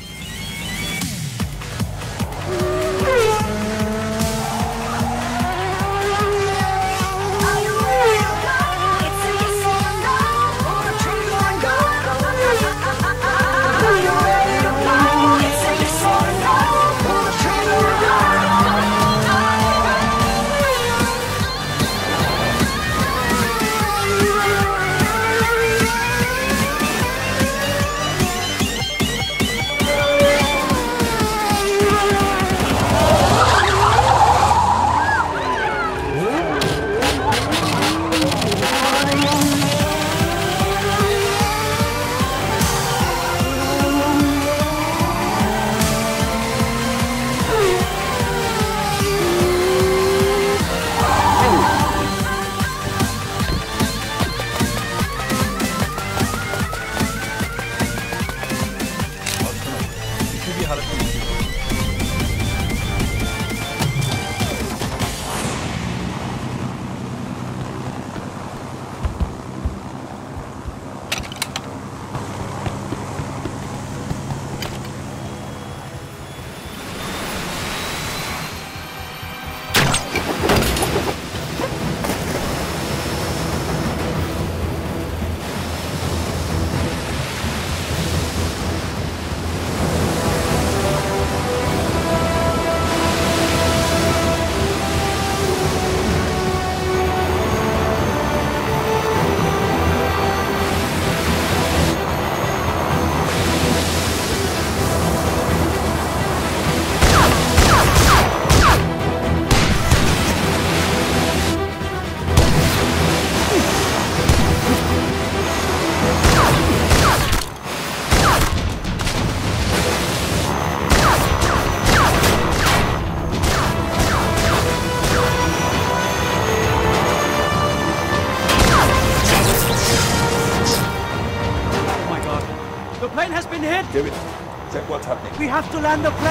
David, check what's happening. We have to land the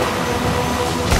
plane!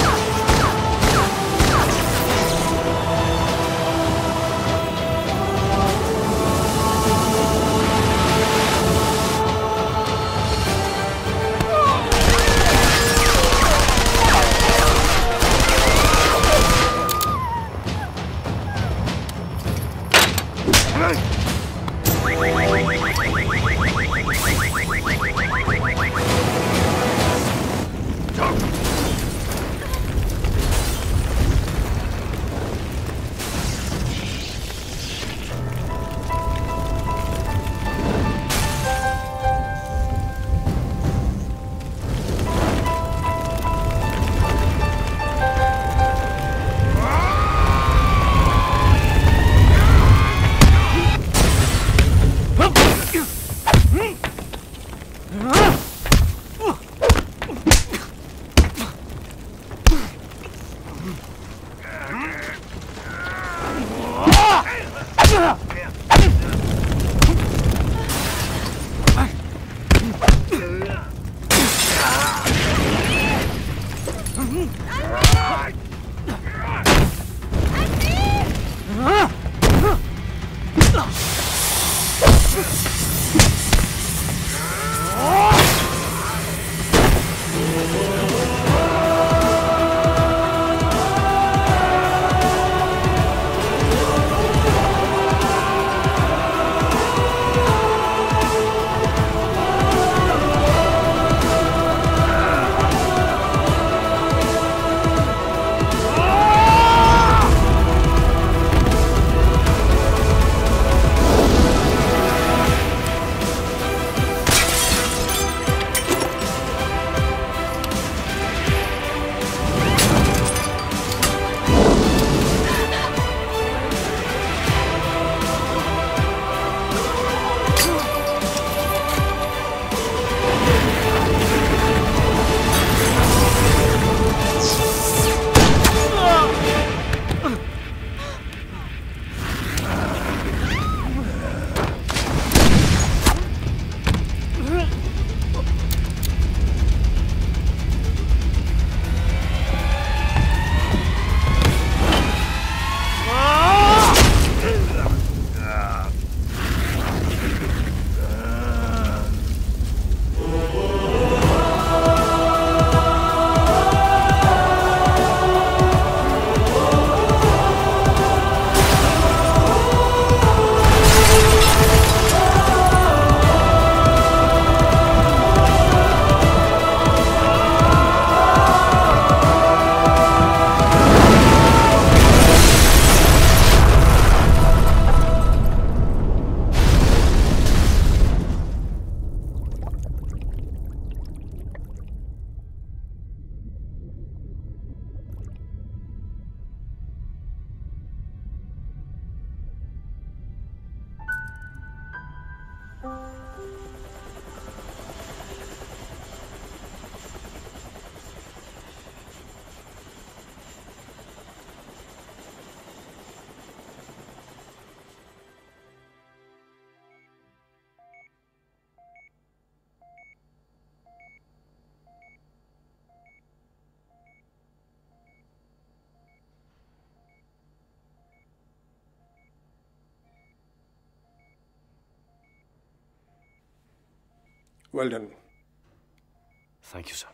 Well done. Thank you sir.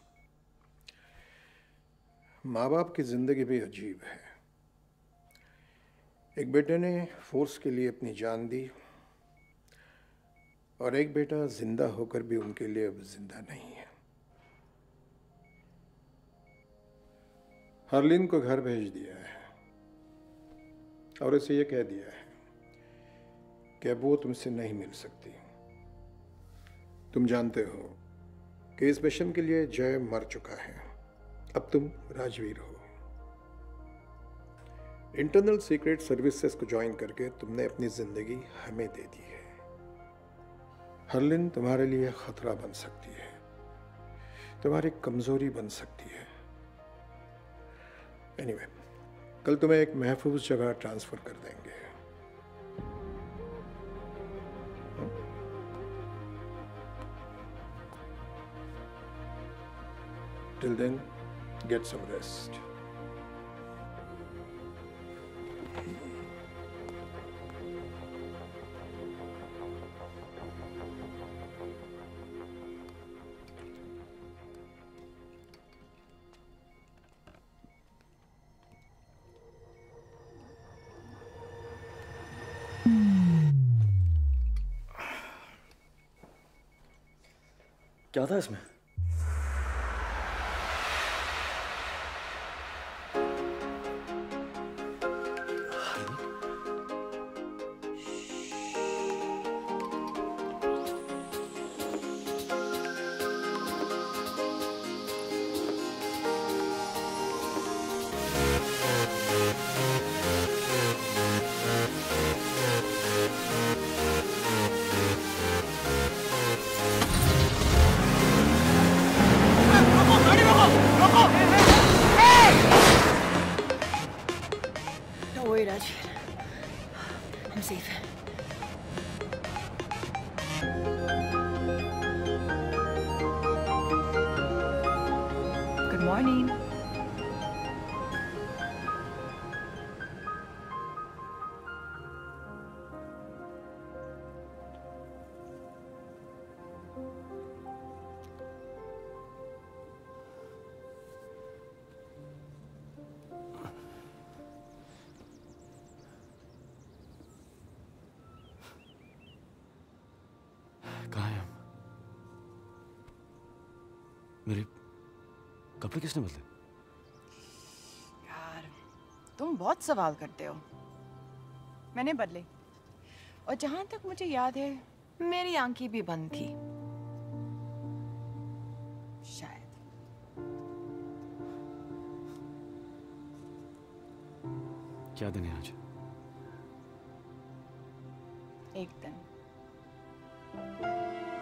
माँ बाप की जिंदगी भी अजीब है। एक बेटे ने फोर्स के लिए अपनी जान दी और एक बेटा जिंदा होकर भी उनके लिए अब जिंदा नहीं है। हरलीन को घर भेज दिया है और उसे ये कह दिया है कि अब वो तुमसे नहीं मिल सकती। तुम जानते हो कि इस मिशन के लिए जय मर चुका है, अब तुम राजवीर हो। इंटरनल सीक्रेट सर्विसेज को ज्वाइन करके तुमने अपनी जिंदगी हमें दे दी है। हरलिन तुम्हारे लिए खतरा बन सकती है, तुम्हारी कमजोरी बन सकती है। एनीवे, कल तुम्हें एक महफूज जगह ट्रांसफर कर देंगे। Till then, get some rest. क्या था इसमें? Don't worry, Raj. I'm safe. Good morning. कहाँ है हम? मेरे कपड़े किसने बदले? यार, तुम बहुत सवाल करते हो। मैंने बदले, और जहां तक मुझे याद है मेरी आंखें भी बंद थी शायद। क्या दिन है आज? एक दिन